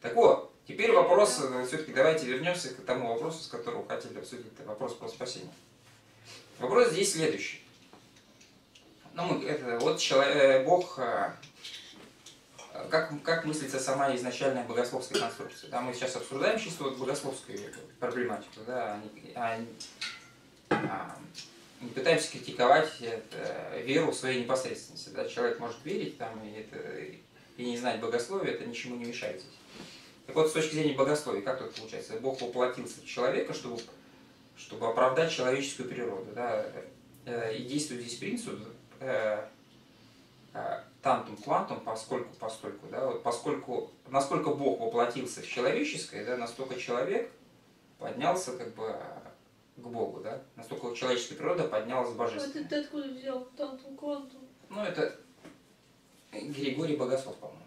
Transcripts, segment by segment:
Так вот, теперь вопрос, все-таки давайте вернемся к тому вопросу, с которого хотели обсудить, это вопрос про спасение. Вопрос здесь следующий. Ну, вот Бог, как мыслится сама изначальная богословская конструкция? Да, мы сейчас обсуждаем чисто вот богословскую проблематику, да, не пытаемся критиковать веру в своей непосредственности. Да? Человек может верить там, и не знать богословия, это ничему не мешает здесь. Так вот, с точки зрения богословия, как тут получается? Бог воплотился в человека, чтобы оправдать человеческую природу. Да? И действует здесь принцип тантум квантум, постольку. Да? Вот насколько Бог воплотился в человеческое, да, настолько человек поднялся как бы к Богу, да? Настолько человеческая природа поднялась к божественной. А ты откуда взял тантум квантум? Ну, это Григорий Богослов, по-моему.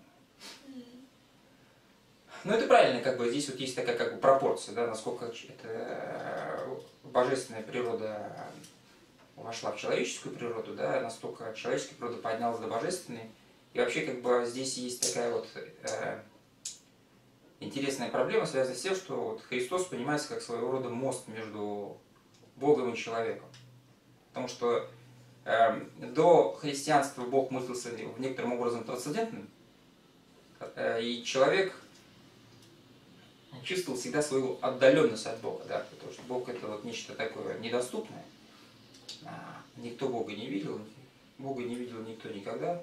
Ну, это правильно, как бы здесь вот есть такая как бы пропорция, да, насколько это божественная природа вошла в человеческую природу, да, настолько человеческая природа поднялась до божественной. И вообще, как бы здесь есть такая вот интересная проблема, связанная с тем, что вот Христос понимается как своего рода мост между Богом и человеком. Потому что до христианства Бог мыслился некоторым образом трансцендентным, и человек чувствовал всегда свою отдаленность от Бога, да, потому что Бог это вот нечто такое недоступное. Никто Бога не видел никто никогда.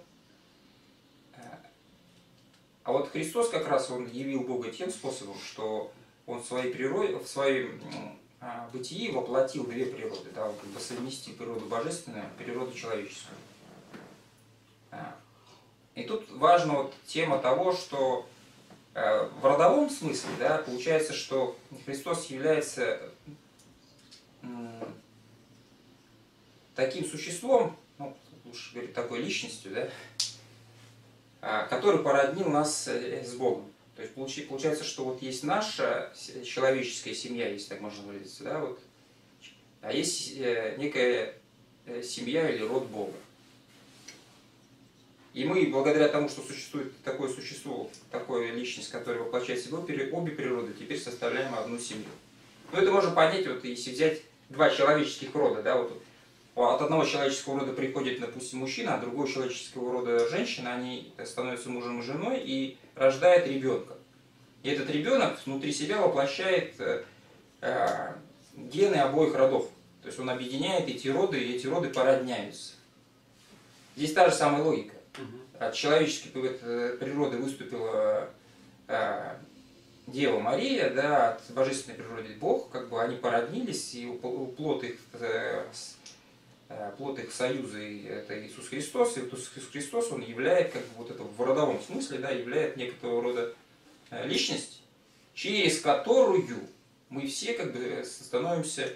А вот Христос как раз он явил Бога тем способом, что он в своей природе, в своем бытии воплотил две природы, да, он как бы совместил природу божественную и природу человеческую. И тут важна вот тема того, что в родовом смысле, да, получается, что Христос является таким существом, ну, лучше говорить, такой личностью, да, который породнил нас с Богом. То есть получается, что вот есть наша человеческая семья, если так можно выразиться, да, вот, а есть некая семья или род Бога. И мы, благодаря тому, что существует такое существо, такая личность, которая воплощает в себе обе природы, теперь составляем одну семью. Ну, это можно понять, вот, если взять два человеческих рода, да, вот, от одного человеческого рода приходит, допустим, мужчина, а другого человеческого рода женщина, они становятся мужем и женой и рождают ребенка. И этот ребенок внутри себя воплощает гены обоих родов. То есть он объединяет эти роды, и эти роды породняются. Здесь та же самая логика. От человеческой природы выступила Дева Мария, да, от божественной природы Бог, как бы они породнились, и плод их союза это Иисус Христос, и вот Иисус Христос, он являет, как бы вот это в родовом смысле, да, являет некоторого рода личность, через которую мы все как бы становимся,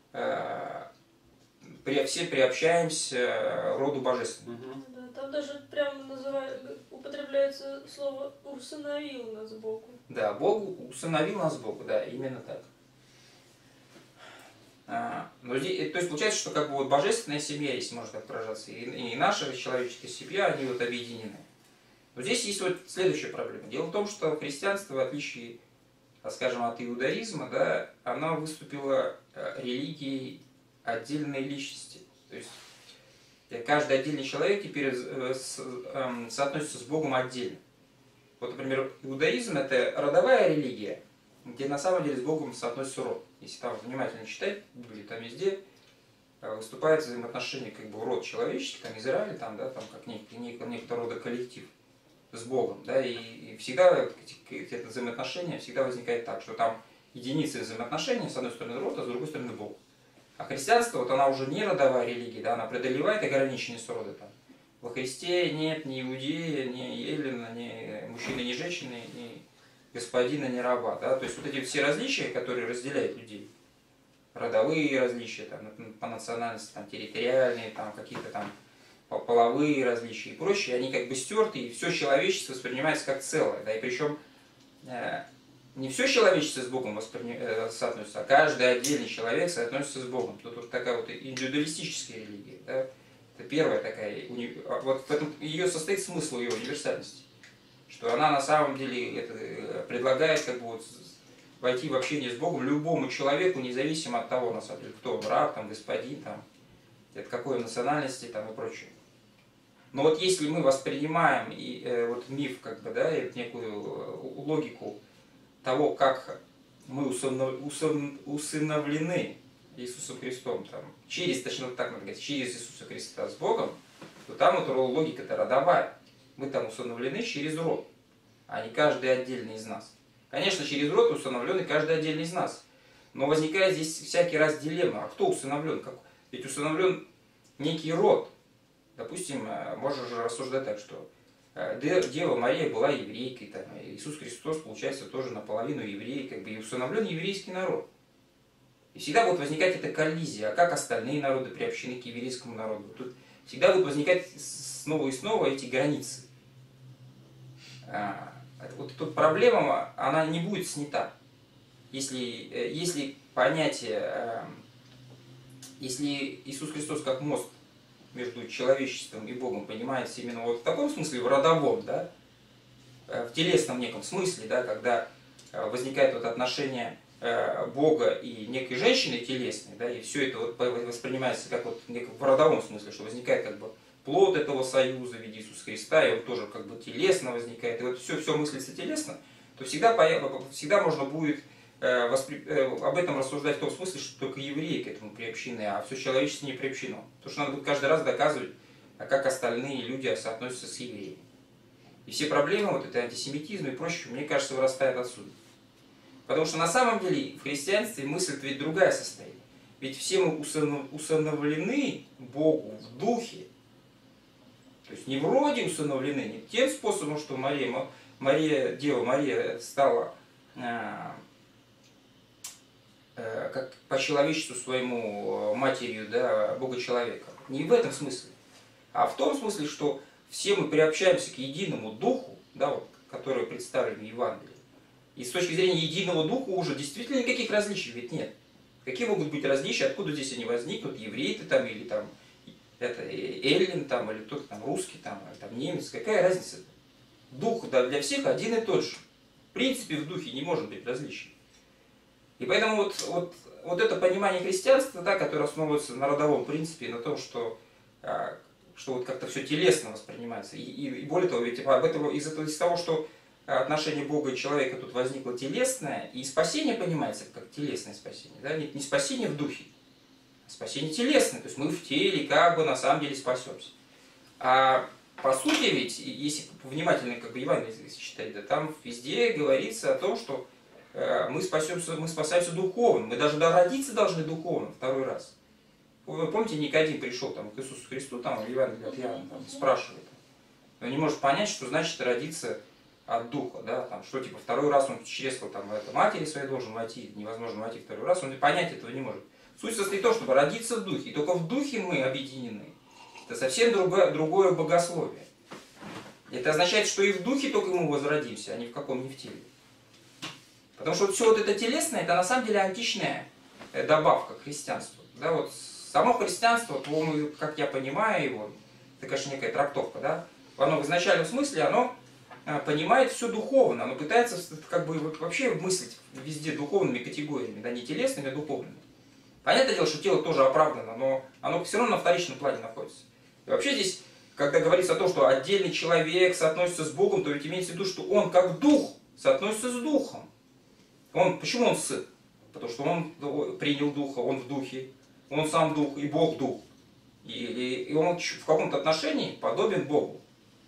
все приобщаемся роду божественному. Там даже прямо употребляется слово «усыновил нас Богу». Да, Бог усыновил нас Богу, да, именно так. Но здесь, то есть получается, что как бы вот божественная семья, если можно так выражаться, и наша человеческая семья, они вот объединены. Но здесь есть вот следующая проблема. Дело в том, что христианство, в отличие, скажем, от иудаизма, да, оно выступило религией отдельной личности. То есть каждый отдельный человек теперь соотносится с Богом отдельно. Вот, например, иудаизм – это родовая религия, где на самом деле с Богом соотносится род. Если там внимательно читать, там везде выступает взаимоотношение, как бы род человеческий, там Израиль, там, да, там как некоторого рода коллектив с Богом. Да, и всегда эти взаимоотношения всегда возникает так, что там единицы взаимоотношений, с одной стороны род, а с другой стороны Бог. А христианство, вот она уже не родовая религия, да, она преодолевает ограниченность рода. Там. Во Христе нет ни иудея, ни эллина, ни мужчины, ни женщины, ни господина, ни раба. Да? То есть вот эти все различия, которые разделяют людей, родовые различия там, по национальности, там, территориальные, там, какие-то там половые различия и прочее, они как бы стерты, и все человечество воспринимается как целое. Да? И причем не все человечество с Богом соотносится, а каждый отдельный человек соотносится с Богом. Тут вот такая вот индивидуалистическая религия. Да? Это первая такая. Вот в этом ее состоит смысл ее универсальности. что она на самом деле предлагает как бы вот войти в общение с Богом любому человеку, независимо от того, на самом деле, кто он, раб, там, господин, там, от какой национальности там, и прочее. Но вот если мы воспринимаем вот миф, как бы, да, и некую логику того, как мы усыновлены Иисусом Христом, там, точно так надо говорить, через Иисуса Христа с Богом, то там вот логика-то родовая. Мы там усыновлены через род, а не каждый отдельный из нас. Конечно, через род усыновлен и каждый отдельный из нас. Но возникает здесь всякий раз дилемма. А кто усыновлен? Ведь усыновлен некий род. Допустим, можно же рассуждать так, что Дева Мария была еврейкой, там, Иисус Христос, получается, тоже наполовину еврей, как бы, и усыновлен еврейский народ. И всегда будет возникать эта коллизия. А как остальные народы приобщены к еврейскому народу? Тут всегда будут возникать снова и снова эти границы. Вот тут проблема, она не будет снята. Если понятие, если Иисус Христос как мост между человечеством и Богом понимается именно вот в таком смысле, в родовом, да, в телесном неком смысле, да, когда возникает вот отношение Бога и некой женщины телесной, да, и все это вот воспринимается как вот в родовом смысле, что возникает как бы плод этого союза в виде Иисуса Христа, и он тоже как бы телесно возникает, и вот все мыслится телесно, то всегда можно будет об этом рассуждать в том смысле, что только евреи к этому приобщены, а все человечество не приобщено. Потому что надо будет каждый раз доказывать, как остальные люди соотносятся с евреями. И все проблемы, вот это антисемитизм и прочее, мне кажется, вырастают отсюда. Потому что на самом деле в христианстве мысль ведь другая состоит. Ведь все мы усыновлены Богу в духе. То есть не вроде усыновлены, не тем способом, что Дева Мария стала как по человечеству своему матерью, да, Бога-человека. Не в этом смысле, а в том смысле, что все мы приобщаемся к единому Духу, да, вот, который представлен в Евангелии. И с точки зрения единого Духа уже действительно никаких различий ведь нет. Какие могут быть различия, откуда здесь они возникнут, еврей ты там, или там, эллин там, или кто-то там русский там, или там немец, какая разница? Дух, да, для всех один и тот же. В принципе, в духе не может быть различий. И поэтому вот это понимание христианства, да, которое основывается на родовом принципе, на том, что вот как-то все телесно воспринимается. И более того, ведь из того, что отношение Бога и человека тут возникло телесное, и спасение понимается как телесное спасение. Да? Не спасение в духе, а спасение телесное. То есть мы в теле как бы на самом деле спасемся. А по сути ведь, если внимательно как бы Евангелие читать, да, там везде говорится о том, что мы спасаемся духовно. Мы даже родиться должны духовно второй раз. Вы помните, Никодим пришел там, к Иисусу Христу, там, в Евангелии от Иоанна, там, спрашивает. Он не может понять, что значит родиться от духа, да, там, что типа второй раз он через там, матери своей должен войти, невозможно войти второй раз, он понять этого не может. Суть состоит в том, чтобы родиться в духе, и только в духе мы объединены. Это совсем другое богословие. Это означает, что и в духе только мы возродимся, а ни в каком не в теле. Потому что вот все вот это телесное, это на самом деле античная добавка к христианству. Да, вот само христианство, как я понимаю его, это, конечно, некая трактовка, да, оно в изначальном смысле, оно понимает все духовно, оно пытается как бы вообще мыслить везде духовными категориями, да, не телесными, а духовными. Понятное дело, что тело тоже оправдано, но оно все равно на вторичном плане находится. И вообще здесь, когда говорится о том, что отдельный человек соотносится с Богом, то ведь имеется в виду, что он как дух соотносится с духом. Почему он сын? Потому что он принял духа, он в духе, он сам дух, и Бог дух. И он в каком-то отношении подобен Богу.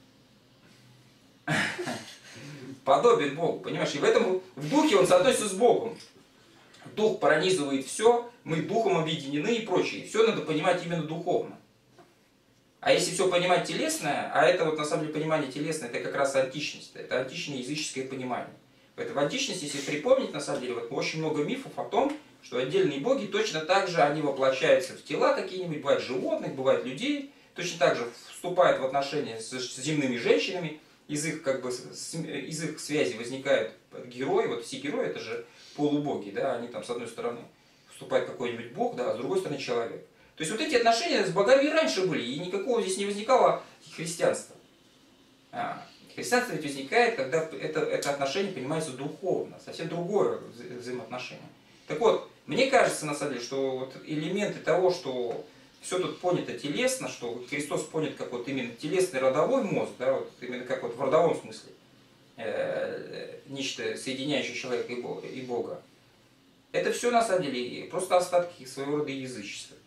Подобен Богу, понимаешь? И в духе он соотносится с Богом. Дух пронизывает все, мы духом объединены и прочее. Все надо понимать именно духовно. А если все понимать телесное, а это вот на самом деле понимание телесное, это как раз античность, это античное языческое понимание. В античности, если припомнить, на самом деле, вот очень много мифов о том, что отдельные боги точно так же они воплощаются в тела какие-нибудь, бывают животных, бывают людей, точно так же вступают в отношения с земными женщинами, из их связи возникают герои, вот все герои это же полубоги, да, они там с одной стороны вступает какой-нибудь бог, да, а с другой стороны человек. То есть вот эти отношения с богами и раньше были, и никакого здесь не возникало христианства. Христианство ведь возникает, когда это отношение понимается духовно, совсем другое взаимоотношение. Так вот, мне кажется, на самом деле, что вот элементы того, что все тут понято телесно, что Христос понят как вот именно телесный родовой мозг, да, вот именно как вот в родовом смысле, нечто соединяющее человека и Бога, это все на самом деле просто остатки своего рода язычества.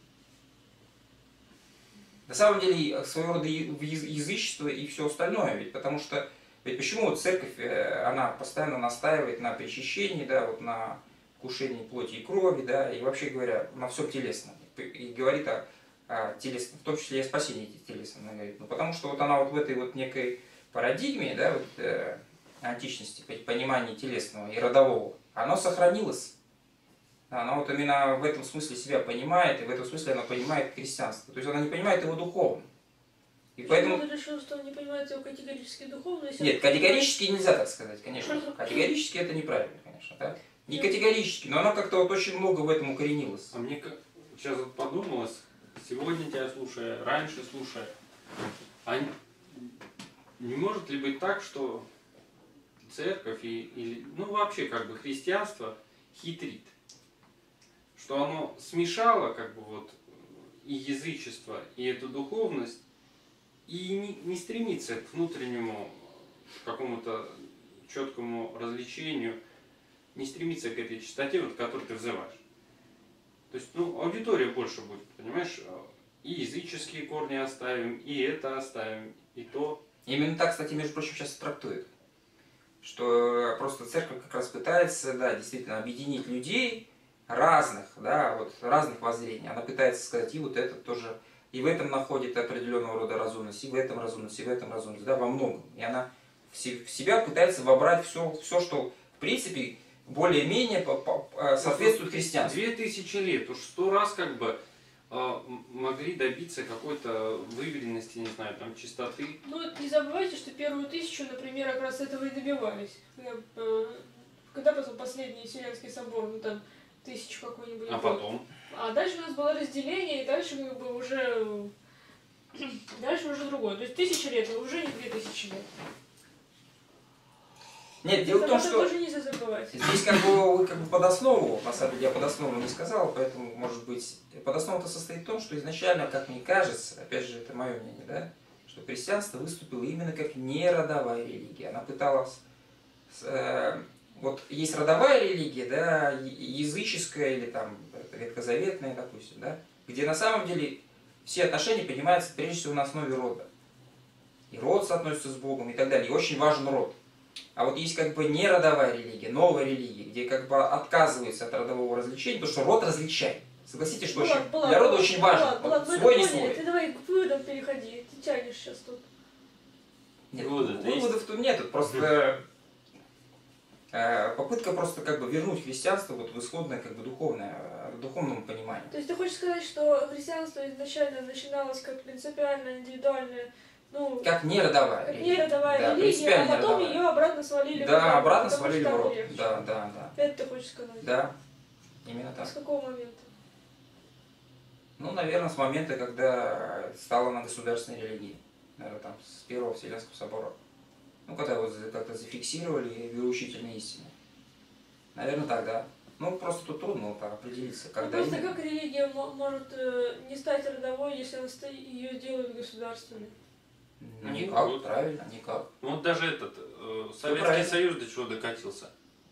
На самом деле своего рода язычество и все остальное, ведь потому что ведь почему вот церковь, она постоянно настаивает на причащении, да, вот на вкушении плоти и крови, да, и вообще говоря, на всем телесном, и говорит о телесном, в том числе и о спасении телесном, она говорит. Ну, потому что вот она вот в этой вот некой парадигме, да, вот, античности, понимания телесного и родового, оно сохранилось. Она вот именно в этом смысле себя понимает, и в этом смысле она понимает христианство. То есть она не понимает его духовно. И поэтому... Ты решил, что он не понимает его категорически духовно? Нет, категорически нельзя так сказать, конечно. Категорически это неправильно, конечно. Да? Не категорически, но она как-то вот очень много в этом укоренилась. А мне сейчас вот подумалось, сегодня тебя слушая, раньше слушая, а не может ли быть так, что церковь или ну вообще как бы христианство хитрит? Что оно смешало как бы вот и язычество, и эту духовность, и не стремится к внутреннему какому-то четкому развлечению, не стремится к этой чистоте, вот, к которой ты взываешь. То есть, ну, аудитория больше будет, понимаешь? И языческие корни оставим, и это оставим, и то. Именно так, кстати, между прочим, сейчас трактует. Что просто церковь как раз пытается, да, действительно объединить людей разных, да, вот разных воззрений. Она пытается сказать, и вот это тоже, и в этом находит определенного рода разумность, и в этом разумность, и в этом разумность, да, во многом. И она в себя пытается вобрать все, что, в принципе, более-менее соответствует христианству. 2000 лет, уж 100 раз как бы могли добиться какой-то выверенности, не знаю, там, чистоты. Ну, не забывайте, что первую 1000, например, как раз этого и добивались. Когда потом последний Вселенский собор, ну там, 1000 какой-нибудь. А потом? А дальше у нас было разделение, и дальше как бы уже... Дальше уже другое. То есть 1000 лет, а уже не 2000 лет. Нет, дело в том, что тоже нельзя забывать. Здесь как бы под основу, на самом деле я под основу не сказал, поэтому, может быть, под основу-то состоит в том, что изначально, как мне кажется, опять же, это мое мнение, да, что христианство выступило именно как неродовая религия. Она пыталась... вот есть родовая религия, да, языческая или там ветхозаветная, допустим, да, где на самом деле все отношения принимаются прежде всего на основе рода. И род соотносится с Богом и так далее. И очень важен род. А вот есть как бы не родовая религия, новая религия, где как бы отказывается от родового развлечения, потому что род различает. Согласитесь, что для рода очень важно. Вот свой не свой. Ты давай к выводам переходи, ты тянешь сейчас тут. Нет, выводов тут нет, просто попытка просто как бы вернуть христианство вот в исходное как бы духовному пониманию. То есть ты хочешь сказать, что христианство изначально начиналось как принципиально индивидуальное, ну, как неродовая религия, а потом ее обратно свалили в род. Да, обратно свалили в род. Да. Это ты хочешь сказать? Да, именно так. С какого момента? Ну, наверное, с момента, когда стала она государственной религией. Наверное, там, с Первого Вселенского собора. Ну, когда его как-то зафиксировали вероучительные истины. Наверное, так, да. Ну, просто тут трудно вот определиться, когда просто именно. как религия может не стать родовой, если ее делают государственной? Ну, никак, правильно, никак. Ну, вот даже Советский Союз до чего докатился.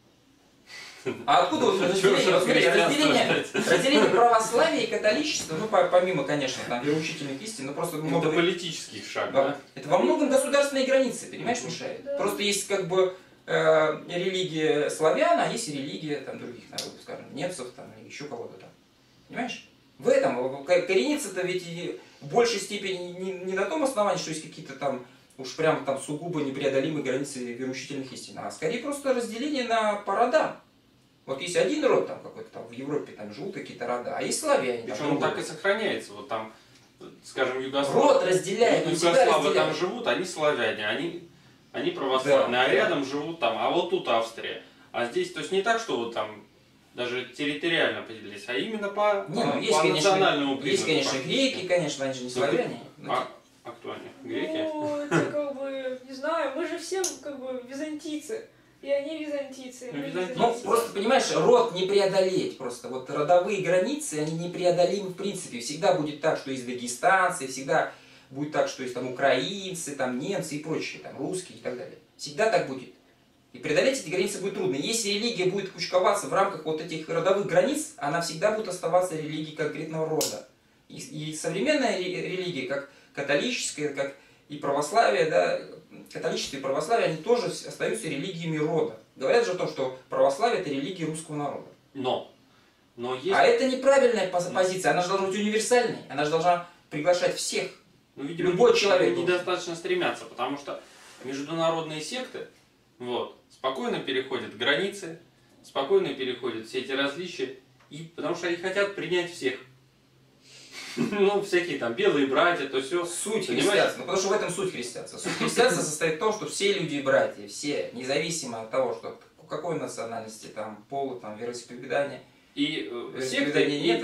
А откуда вот разделение православия и католичества, ну, помимо, конечно, там, вероучительных истин, но просто много... Это политический шаг, да? Это во многом государственные границы, понимаешь, мешает? Да. Просто есть как бы религия славян, а есть религия там, других народов, скажем, немцев там, или еще кого-то там. Понимаешь? В этом коренится-то ведь в большей степени не на том основании, что есть какие-то там уж прям там сугубо непреодолимые границы вероучительных истин, а скорее просто разделение по родам. Вот есть один род там какой-то там в Европе там живут какие-то рода, а есть славяне. Причем он так и сохраняется. Вот там, скажем, род разделяет, югославы там живут, они славяне, они православные, да, а рядом живут там, а вот тут Австрия. А здесь, то есть не так, что вот там даже территориально поделились, а именно по национальному признаку. Есть, конечно, греки, конечно, они же не славяне. А кто они? Греки? Ну, это как бы, не знаю, мы же же все как бы византийцы. И они византийцы. Ну, византийцы. Ну, просто, понимаешь, род не преодолеть просто. Вот родовые границы, они непреодолимы в принципе. Всегда будет так, что есть дагестанцы, всегда будет так, что есть там украинцы, там немцы и прочие, там русские и так далее. Всегда так будет. И преодолеть эти границы будет трудно. Если религия будет кучковаться в рамках вот этих родовых границ, она всегда будет оставаться религией конкретного рода. И современная религия, как католическая, как и православие, да, католичество и православие, они тоже остаются религиями рода. Говорят же о том, что православие – это религия русского народа. Но есть... А это неправильная позиция, она же должна быть универсальной, она же должна приглашать всех. Ну, видимо, Любой человек недостаточно стремятся, потому что международные секты вот, спокойно переходят границы, спокойно переходят все эти различия, и, потому что они хотят принять всех. Ну, всякие там белые братья, то все. Суть христианства, потому что в этом суть христианства. Суть христианства состоит в том, что все люди братья, все, независимо от того, что какой национальности, там, пола, там, вероисповедания. И секты,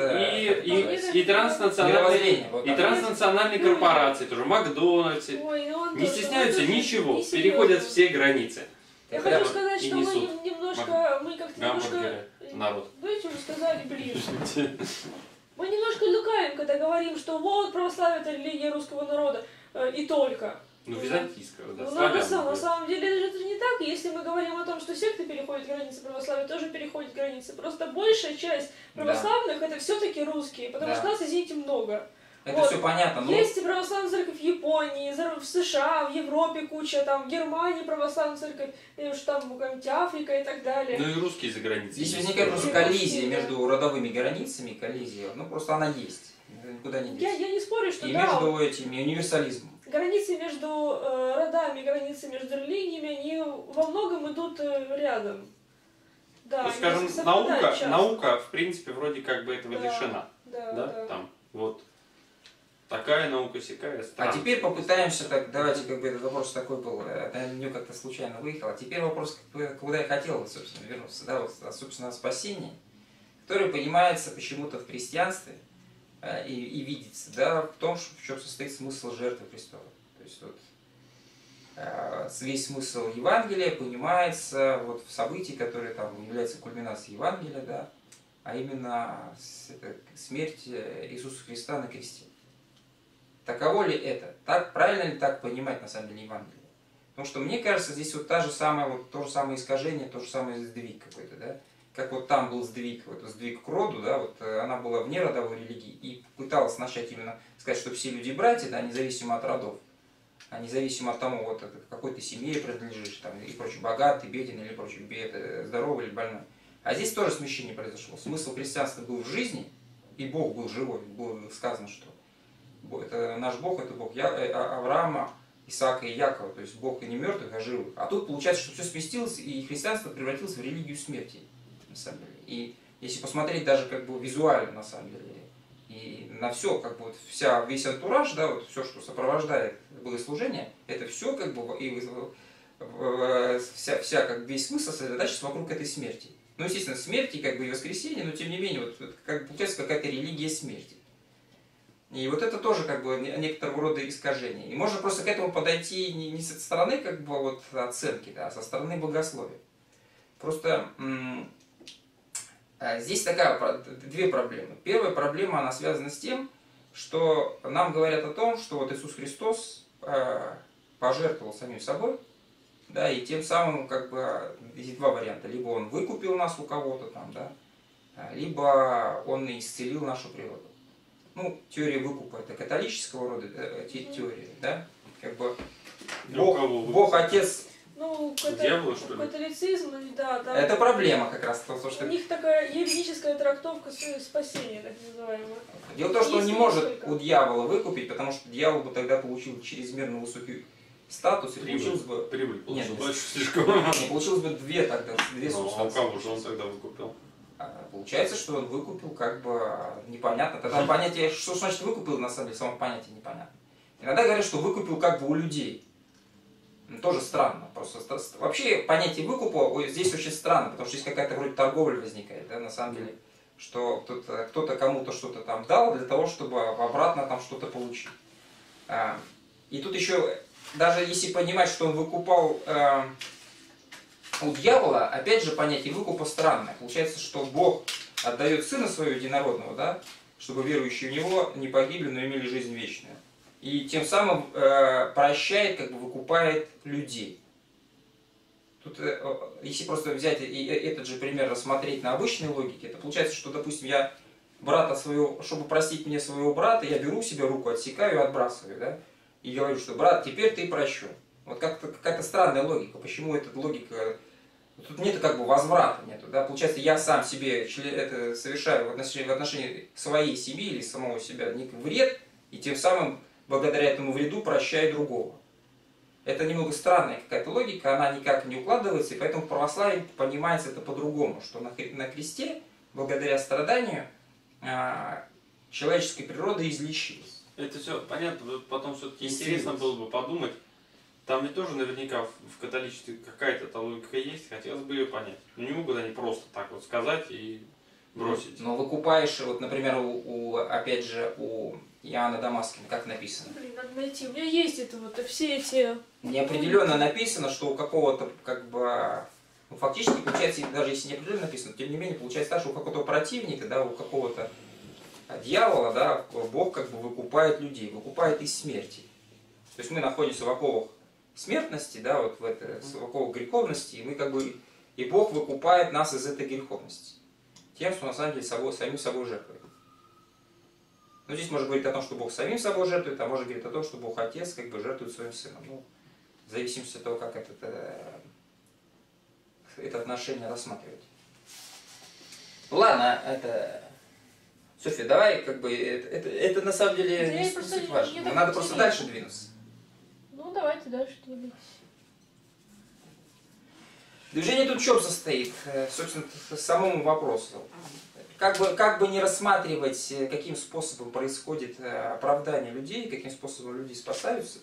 и транснациональные корпорации, тоже Макдональдс, не стесняются ничего, переходят все границы. Я хочу сказать, что мы немножко, гамбургеры, народ. Давайте уже сказали ближе. Мы немножко лукавим, когда говорим, что вот православие это религия русского народа и только. Ну, византийского, да. На самом деле это же не так. Если мы говорим о том, что секты переходят границы, православие тоже переходит границы. Просто большая часть православных это все-таки русские, потому что нас, извините, много. Это все понятно. Но... Есть православная церковь в Японии, в США, в Европе куча, там в Германии православная церковь, там Африка и так далее. Ну и русские за границей. Здесь возникает просто коллизия между родовыми границами, коллизия, ну просто она есть. Никуда не деться. Я не спорю, что и да. между этими универсализмом. Границы между родами, границы между религиями, они во многом идут рядом. Да, ну, скажем, наука, в принципе, вроде как бы этого лишена. Да. Там, вот. Такая наука, сякая, странная. А теперь попытаемся, так, давайте, как бы этот вопрос такой был, я на него как-то случайно выехал, а теперь вопрос, куда я хотел, собственно, вернуться, да, вот, собственно, о спасении, которое понимается почему-то в христианстве и видится, да, в том, в чем состоит смысл жертвы Христовой. То есть вот весь смысл Евангелия понимается вот в событии, которое там является кульминацией Евангелия, да, а именно смерть Иисуса Христа на кресте. Таково ли это? Так, правильно ли так понимать на самом деле Евангелие? Потому что мне кажется, здесь вот то же самое искажение, то же самое сдвиг какой-то, да? Как вот там был сдвиг, вот сдвиг к роду, да, вот она была вне родовой религии и пыталась начать именно сказать, что все люди братья, да, независимо от родов, а независимо от того, вот к какой ты семье принадлежишь, там, и прочее, богатый, беден или прочее, здоровый или больной. А здесь тоже смещение произошло. Смысл христианства был в жизни, и Бог был живой, было сказано, что это наш Бог, это Бог Авраама, Исаака и Якова, то есть Бог и не мертвых, а живых. А тут получается, что все сместилось, и христианство превратилось в религию смерти, на самом деле. И если посмотреть даже как бы визуально, на самом деле, и на все, как бы вот весь антураж, да, вот все, что сопровождает богослужение, это все как бы и весь смысл сосредотачивается вокруг этой смерти. Ну, естественно, смерти как бы и воскресения, но тем не менее, вот как бы получается какая-то религия смерти. И вот это тоже как бы некоторого рода искажение. И можно просто к этому подойти не со стороны как бы вот оценки, да, а со стороны богословия. Просто здесь две проблемы. Первая проблема, она связана с тем, что нам говорят о том, что вот Иисус Христос пожертвовал самим собой, да, и тем самым как бы есть два варианта. Либо Он выкупил нас у кого-то там, да, либо Он исцелил нашу природу. Ну, теория выкупа это католического рода теория, да? Как бы Бог Отец. Ну, дьявола, что ли? Католицизм, да, да. Это проблема как раз, потому что... У них такая юридическая трактовка спасения, так называемая. Дело в том, что он не может у дьявола выкупить, потому что дьявол бы тогда получил чрезмерно высокий статус, и получилось бы... Прибыль получил больше слишком. Не, получилось бы две субстанции. А у кого же он тогда выкупил? Получается, что он выкупил, как бы непонятно. Тогда понятие, что значит выкупил, на самом деле, само понятие непонятно. Иногда говорят, что выкупил как бы у людей. Тоже странно. Просто вообще понятие выкупа здесь очень странно, потому что здесь какая-то вроде торговля возникает, да, на самом деле, что кто-то кому-то что-то там дал для того, чтобы обратно там что-то получить. И тут еще, даже если понимать, что он выкупал у дьявола, опять же, понятие выкупа странное. Получается, что Бог отдает Сына Своего Единородного, да, чтобы верующие в Него не погибли, но имели жизнь вечную. И тем самым прощает, как бы выкупает людей. Тут, если просто взять и этот же пример рассмотреть на обычной логике, это получается, что, допустим, я брата своего, чтобы простить мне своего брата, я беру себе руку, отсекаю и отбрасываю, да, и говорю, что брат, теперь ты прощен. Вот как-то какая-то странная логика. Почему эта логика? Тут нет как бы возврата, нету, да. Получается, я сам себе это совершаю в отношении своей семьи или самого себя некий вред, и тем самым благодаря этому вреду прощаю другого. Это немного странная какая-то логика, она никак не укладывается, и поэтому в православии понимается это по-другому, что на кресте, благодаря страданию, человеческая природа излечилась. Это все понятно, потом все-таки интересно было бы подумать. Там ведь тоже наверняка в католичестве какая-то логика есть, хотелось бы ее понять. Но не могут они просто так вот сказать и бросить. Но выкупаешь, вот, например, опять же, у Иоанна Дамаскина, как написано? Блин, надо найти. У меня есть это вот, все эти... Неопределенно написано, что у какого-то, как бы, ну, фактически, получается, даже если неопределенно написано, тем не менее, получается так, что у какого-то противника, да, у какого-то дьявола, да, Бог как бы выкупает людей, выкупает из смерти. То есть мы находимся в оковах смертности, да, вот в оковах греховности, и мы как бы, и Бог выкупает нас из этой греховности. Тем, что на самом деле самим собой жертвует. Ну, здесь можно говорить о том, что Бог самим собой жертвует, а можно говорить о том, что Бог Отец как бы жертвует своим Сыном. Ну, в зависимости от того, как это отношение рассматривать. Ну, ладно, это... Софья, давай, как бы, это на самом деле Да не суть важно. Надо просто дальше двинуться. Ну, давайте дальше двигаться. Движение тут в чем состоит? Собственно, самому вопросу. Как бы не рассматривать, каким способом происходит оправдание людей, каким способом люди спасаются,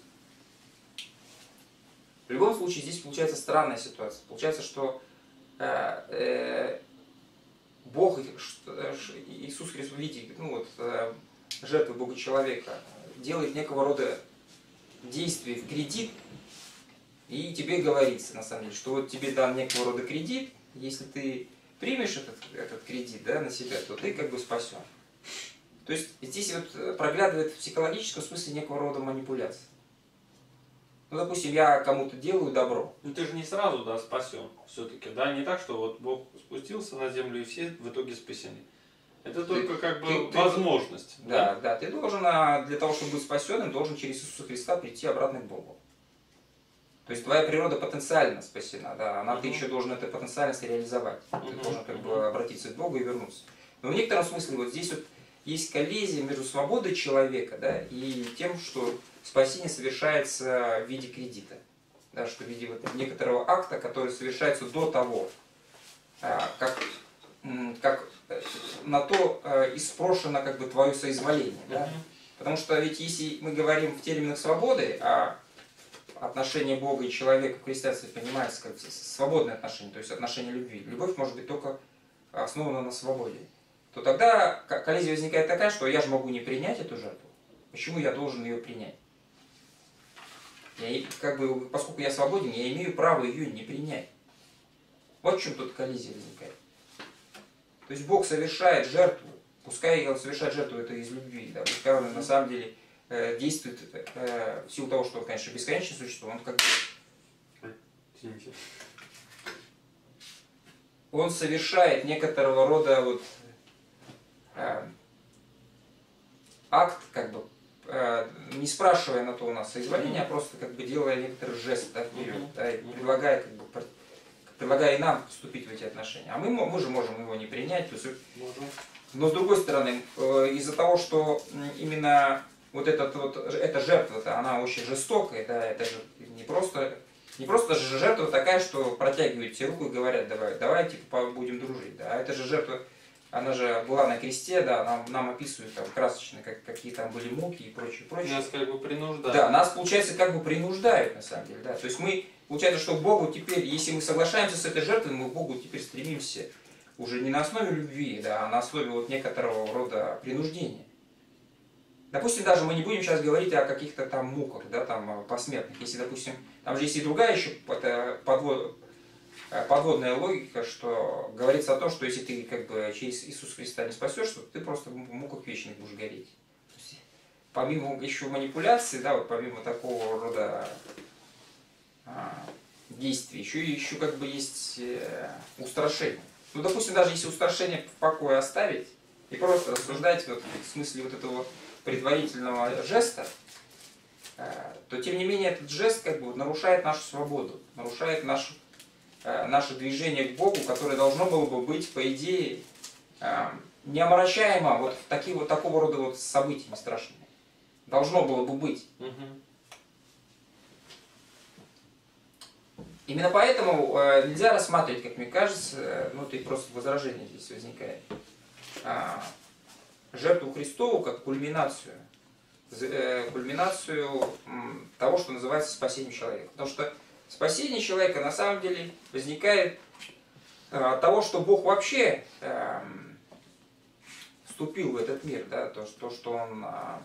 в любом случае здесь получается странная ситуация. Получается, что Бог, Иисус Христос, видите, ну вот, жертву Бога человека, делает некого рода действие в кредит, и тебе говорится, на самом деле, что вот тебе дан некого рода кредит, если ты примешь этот кредит, да, на себя, то ты как бы спасен. То есть здесь вот проглядывает в психологическом смысле некого рода манипуляция. Ну, допустим, я кому-то делаю добро. Ну ты же не сразу, да, спасен все-таки, да, не так, что вот Бог спустился на землю и все в итоге спасены. Это только как бы возможность. Да, ты должен, для того, чтобы быть спасенным, должен через Иисуса Христа прийти обратно к Богу. То есть твоя природа потенциально спасена, да, ты еще должен эту потенциальность реализовать. Ты должен как бы обратиться к Богу и вернуться. Но в некотором смысле вот здесь вот есть коллизия между свободой человека, да, и тем, что спасение совершается в виде кредита. Да, что в виде вот некоторого акта, который совершается до того, как на то испрошено как бы твое соизволение. Да? Потому что ведь если мы говорим в терминах свободы, а отношение Бога и человека в христианстве понимается как свободное отношение, то есть отношение любви. Любовь может быть только основана на свободе. То тогда коллизия возникает такая, что я же могу не принять эту жертву. Почему я должен ее принять? Как бы, поскольку я свободен, я имею право ее не принять. Вот в чем тут коллизия возникает. То есть Бог совершает жертву, пускай он совершает жертву это из любви, да, пускай он на самом деле действует в силу того, что он, конечно, бесконечное существо, он как бы... Он совершает некоторого рода вот, акт, как бы, не спрашивая на то у нас соизволения, а просто как бы делая некоторый жест, да, вперед, да, и предлагая, как бы, предлагая и нам вступить в эти отношения. А мы же можем его не принять. То есть, но с другой стороны, из-за того, что именно вот эта жертва-то, она очень жестокая, да, это же не просто же жертва такая, что протягивают тебе руку и говорят, давай типа, будем дружить. Да. А это же жертва, она же была на кресте, да, нам описывают там красочно, какие там были муки и прочее. Нас как бы принуждают. Да, нас, получается, как бы принуждают, на самом деле. Да. То есть получается, что к Богу теперь, если мы соглашаемся с этой жертвой, мы к Богу теперь стремимся уже не на основе любви, да, а на основе вот некоторого рода принуждения. Допустим, даже мы не будем сейчас говорить о каких-то там муках, да, там посмертных. Если, допустим, там же есть и другая еще подводная логика, что говорится о том, что если ты как бы через Иисуса Христа не спасешь, то ты просто в муках вечных будешь гореть. То есть, помимо еще манипуляций, да, вот помимо такого рода действий, еще как бы есть устрашение. Ну, допустим, даже если устрашение в покое оставить и просто рассуждать вот, в смысле вот этого предварительного жеста, то тем не менее этот жест как бы нарушает нашу свободу, нарушает наше движение к Богу, которое должно было бы быть, по идее, неомрачаемо вот такого рода вот событиями страшными. Должно было бы быть. Именно поэтому нельзя рассматривать, как мне кажется, ну, это просто возражение здесь возникает, жертву Христову как кульминацию того, что называется спасением человека. Потому что спасение человека на самом деле возникает от того, что Бог вообще вступил в этот мир, да, то, что Он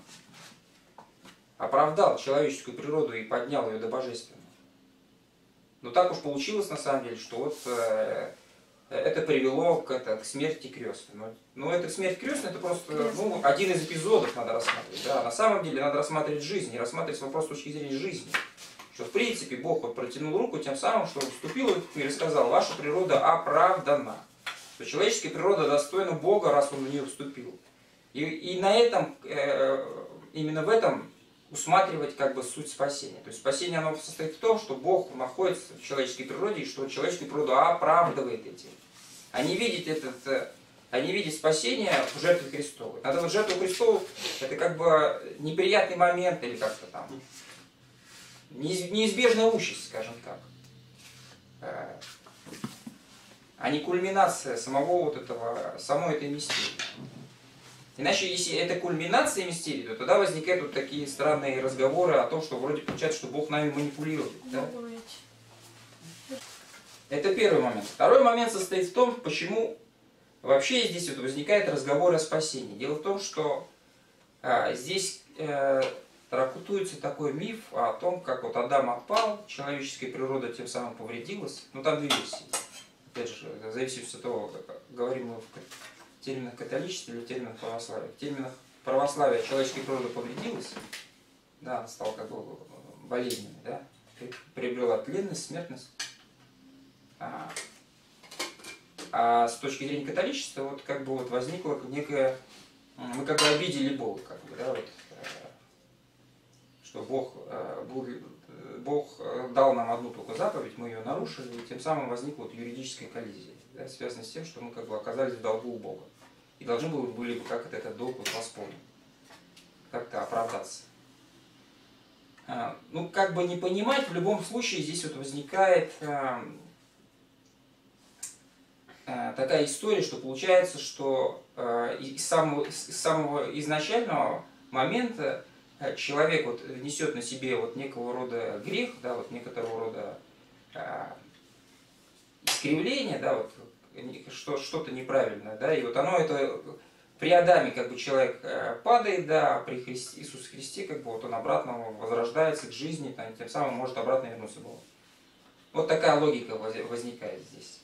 оправдал человеческую природу и поднял ее до божественного. Но так уж получилось на самом деле, что вот это привело к смерти крестной. Но эта смерть крестной это просто один из эпизодов надо рассматривать. Да. На самом деле надо рассматривать жизнь, и рассматривать вопрос с точки зрения жизни. Что в принципе Бог вот протянул руку тем самым, что вступил в этот мир и сказал: ваша природа оправдана. Что человеческая природа достойна Бога, раз Он в нее вступил. И на этом, именно в этом усматривать как бы суть спасения. То есть спасение оно состоит в том, что Бог находится в человеческой природе, и что человеческую природу оправдывает этим. Они видят спасение в жертве Христовой. Надо вот жертву Христову это как бы неприятный момент или как-то там неизбежная участь, скажем так, а не кульминация самой этой мистерии. Иначе, если это кульминация мистерии, то тогда возникают вот такие странные разговоры о том, что вроде получается, что Бог нами манипулирует. Да? Это первый момент. Второй момент состоит в том, почему вообще здесь вот возникает разговор о спасении. Дело в том, что здесь трактуется такой миф о том, как вот Адам отпал, человеческая природа тем самым повредилась. Ну там две версии. Опять же, в зависимости от того, говорим мы в терминах католичества или в терминах православия. В терминах православия человеческая природа повредилась, да, она стала как бы болезненной, да, приобрела тленность, смертность. А с точки зрения католичества вот как бы вот возникла некая, мы как бы обидели Бога, как бы, да, вот, что Бог дал нам одну только заповедь, мы ее нарушили, и тем самым возникла вот юридическая коллизия, да, связанная с тем, что мы как бы оказались в долгу у Бога. И должны были бы как-то этот долг вот восполнить, как-то оправдаться. Ну, как бы не понимать, в любом случае здесь вот возникает такая история, что получается, что из самого изначального момента человек вот несет на себе вот некого рода грех, да, вот некоторого рода искривление, да, вот что-то неправильное, да, и вот оно это при Адаме как бы человек падает, да, а при Иисусе Христе как бы вот он обратно возрождается к жизни, тем самым может обратно вернуться к Богу. Вот такая логика возникает здесь.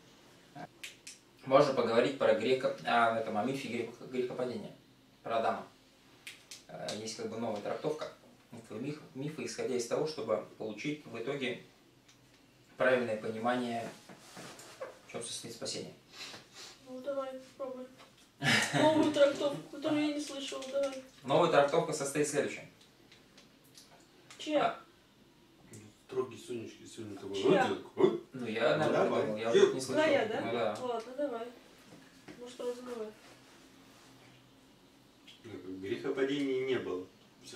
Можно поговорить про о мифе грехопадения, про Адама. Есть как бы новая трактовка мифа, исходя из того, чтобы получить в итоге правильное понимание, в чем состоит спасение. Ну давай, попробуй. Новую трактовку, которую я не слышала, давай. Новая трактовка состоит в следующем. Чья? Строгий Сонечки сегодня такой. Чья? Ну я, наверное, думал, я вот не слышал. Твоя, да? Ну, да. Ладно, давай. Может, разговаривай. Грехопадения не было. Все.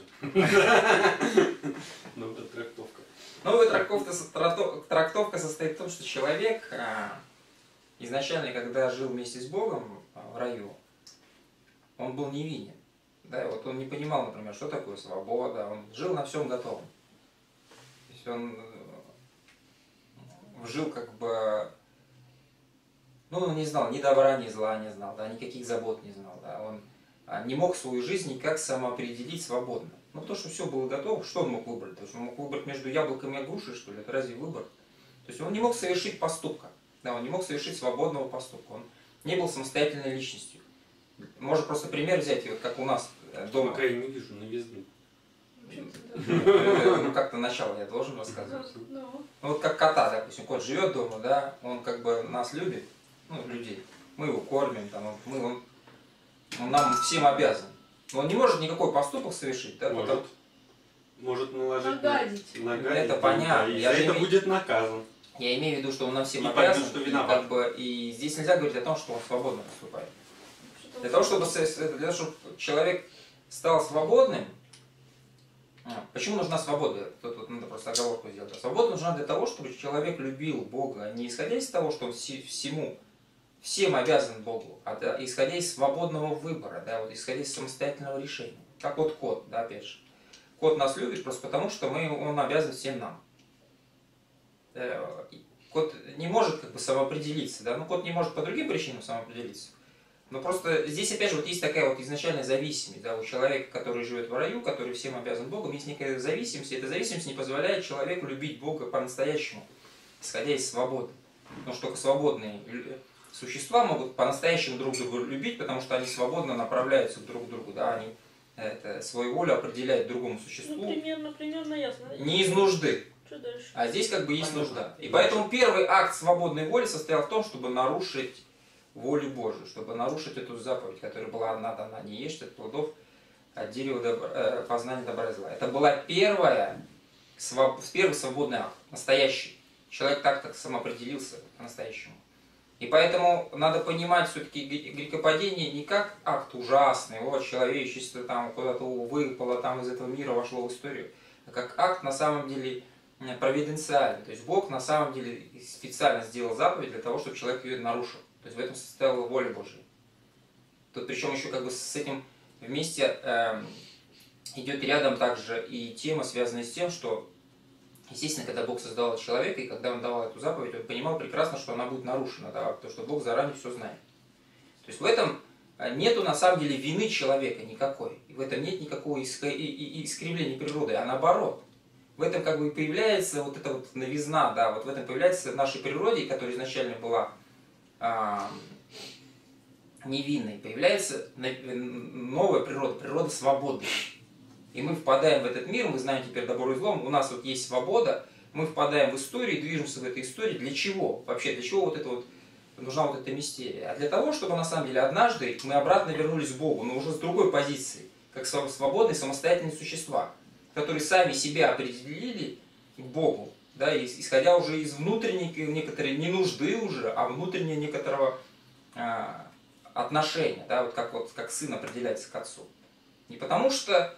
Новая трактовка. Новая трактовка состоит в том, что человек изначально, когда жил вместе с Богом в раю, он был невинен. Да, и вот он не понимал, например, что такое свобода, он жил на всем готовом. То есть он жил как бы, ну, не знал ни добра, ни зла не знал, да, никаких забот не знал. Да, он не мог свою жизнь никак самоопределить свободно. Ну, потому что все было готово. Что он мог выбрать? То есть он мог выбрать между яблоками и грушей, что ли? Это разве выбор? То есть он не мог совершить поступка. Да, он не мог совершить свободного поступка. Он не был самостоятельной личностью. Можно просто пример взять, вот как у нас дома. Пока я не вижу новизны. Ну, как-то начало я должен рассказывать. Ну, Вот как кота, допустим, кот живет дома, да, он как бы нас любит, ну, людей. Мы его кормим, там, он нам всем обязан. Но он не может никакой поступок совершить, да? Может наложить нагадить. Это понятно. И за это будет наказан. Я имею в виду, что он нам всем И обязан, поймет, что и, виноват. как бы, и здесь нельзя говорить о том, что он свободно поступает. Для того, чтобы человек стал свободным, почему нужна свобода? Тут надо просто оговорку сделать. Свобода нужна для того, чтобы человек любил Бога, не исходя из того, что он всем обязан Богу, а исходя из свободного выбора, да, вот исходя из самостоятельного решения. Как вот кот, да, опять же. Кот нас любит просто потому, что он обязан всем нам. Кот не может как бы самоопределиться, да, ну кот не может по другим причинам самоопределиться. Но просто здесь опять же вот есть такая вот изначальная зависимость, да, у человека, который живет в раю, который всем обязан Богу, есть некая зависимость, и эта зависимость не позволяет человеку любить Бога по-настоящему, исходя из свободы. Потому что только свободные существа могут по-настоящему друг друга любить, потому что они свободно направляются друг к другу, да, они свою волю определяют другому существу. Ну, примерно ясно. Не из нужды. Что дальше? А здесь как бы есть нужда. И поэтому первый акт свободной воли состоял в том, чтобы нарушить волю Божию, чтобы нарушить эту заповедь, которая была одна дана: не ешьте от плодов от дерева познания добра и зла. Это была первый свободный акт, настоящий. Человек так самоопределился по-настоящему. И поэтому надо понимать все-таки грехопадение не как акт ужасный, вот человечество там куда-то выпало, там из этого мира вошло в историю, а как акт на самом деле провиденциальный. То есть Бог на самом деле специально сделал заповедь для того, чтобы человек ее нарушил. То есть в этом состояла воля Божия. Тут причем еще как бы с этим вместе идет рядом также и тема, связанная с тем, что, естественно, когда Бог создавал человека, и когда Он давал эту заповедь, Он понимал прекрасно, что она будет нарушена, да, потому что Бог заранее все знает. То есть в этом нету на самом деле вины человека никакой. И в этом нет никакого искривления природы, а наоборот. В этом как бы и появляется вот эта вот новизна, да, вот в этом появляется в нашей природе, которая изначально была невинной, появляется новая природа, природа свободы. И мы впадаем в этот мир, мы знаем теперь добро и зло, у нас вот есть свобода, мы впадаем в историю, движемся в этой истории. Для чего? Вообще, для чего вот это вот нужна вот эта мистерия? А для того, чтобы на самом деле однажды мы обратно вернулись к Богу, но уже с другой позиции, как свободные самостоятельные существа, которые сами себя определили к Богу, да, исходя уже из внутренней некоторой не нужды уже, а внутреннего некоторого отношения, да, вот как сын определяется к отцу. Не потому что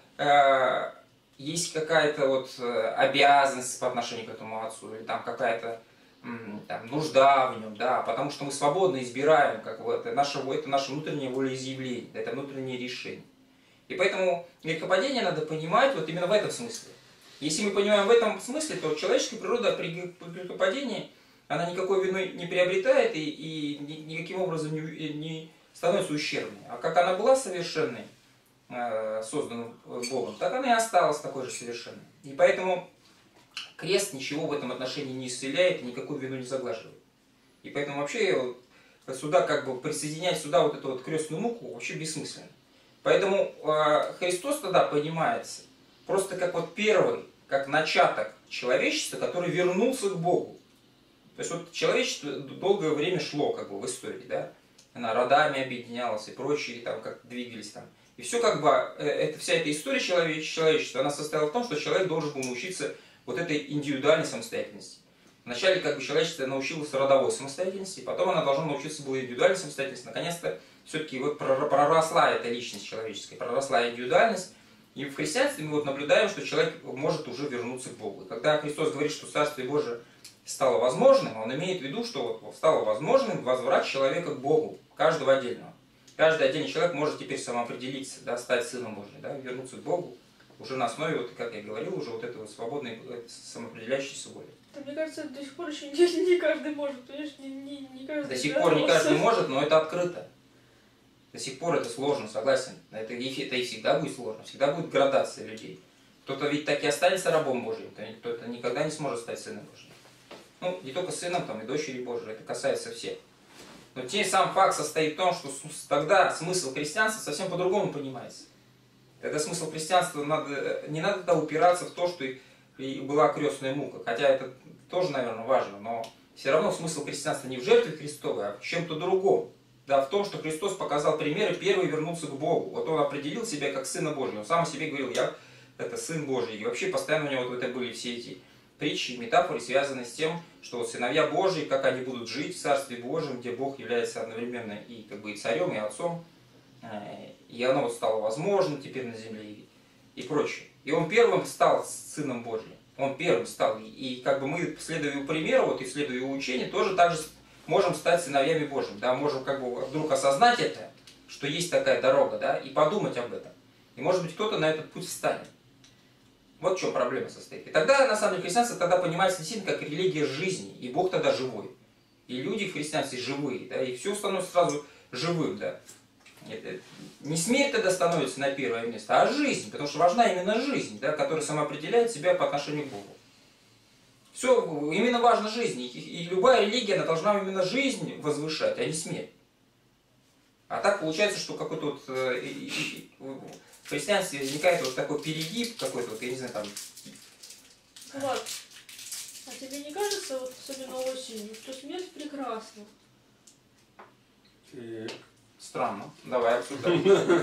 есть какая-то вот обязанность по отношению к этому отцу, или там какая-то нужда в нем, да, потому что мы свободно избираем, как вот, это наше внутреннее волеизъявление, это внутреннее решение. И поэтому грехопадение надо понимать вот именно в этом смысле. Если мы понимаем в этом смысле, то человеческая природа при грехопадении, она никакой вины не приобретает и никаким образом не становится ущербной. А как она была совершенной, созданной Богом, так она и осталась такой же совершенной. И поэтому крест ничего в этом отношении не исцеляет и никакую вину не заглаживает. И поэтому вообще сюда как бы присоединять сюда вот эту вот крестную муку вообще бессмысленно. Поэтому Христос тогда понимается просто как вот первый, как начаток человечества, который вернулся к Богу. То есть вот человечество долгое время шло как бы в истории, да, она родами объединялась и прочие там как двигались там. И все как бы, вся эта история человечества, она состояла в том, что человек должен был научиться вот этой индивидуальной самостоятельности. Вначале как бы человечество научилось родовой самостоятельности, потом она должна научиться была индивидуальной самостоятельности. Наконец-то все-таки вот проросла эта личность человеческая, проросла индивидуальность. И в христианстве мы вот наблюдаем, что человек может уже вернуться к Богу. И когда Христос говорит, что Царствие Божие стало возможным, он имеет в виду, что вот стало возможным возврат человека к Богу, каждого отдельного. Каждый отдельный человек может теперь самоопределиться, да, стать сыном Божьим, да, вернуться к Богу уже на основе, вот, как я говорил, уже вот этого свободной самоопределяющейся воли. Мне кажется, до сих пор еще не каждый может, понимаешь, не каждый. До сих пор не каждый может, но это открыто. До сих пор это сложно, согласен. Это и всегда будет сложно, всегда будет градация людей. Кто-то ведь так и останется рабом Божьим, кто-то никогда не сможет стать сыном Божьим. Ну, не только сыном, там, и дочерью Божией, это касается всех. Но сам факт состоит в том, что тогда смысл христианства совсем по-другому понимается. Тогда смысл христианства не надо тогда упираться в то, что и была крестная мука. Хотя это тоже, наверное, важно, но все равно смысл христианства не в жертве Христовой, а в чем-то другом. Да, в том, что Христос показал пример и первый вернулся к Богу. Вот Он определил себя как Сына Божьего. Он сам о себе говорил, я это Сын Божий. И вообще постоянно у него вот это были все эти притчи, метафоры, связанные с тем, что вот сыновья Божьи, как они будут жить в Царстве Божьем, где Бог является одновременно и как бы и царем, и отцом. И оно вот стало возможным теперь на земле и прочее. И Он первым стал Сыном Божьим. Он первым стал. И как бы мы, следуя его примеру, вот, и следуя его учению, тоже так же можем стать сыновьями Божьими. Да? Можем как бы вдруг осознать это, что есть такая дорога, да, и подумать об этом. И может быть кто-то на этот путь встанет. Вот в чем проблема состоит. И тогда, на самом деле, христианство тогда понимается действительно как религия жизни. И Бог тогда живой. И люди в христианстве живые. Да? И все становится сразу живым. Да? Не смерть тогда становится на первое место, а жизнь. Потому что важна именно жизнь, да, которая самоопределяет себя по отношению к Богу. Все, именно важна жизнь. И любая религия, она должна именно жизнь возвышать, а не смерть. А так получается, что какой-то вот в христианстве возникает вот такой перегиб какой-то, вот, я не знаю, там... Влад, а тебе не кажется, вот особенно осенью, что смерть прекрасна? Странно. Давай обсуждаем.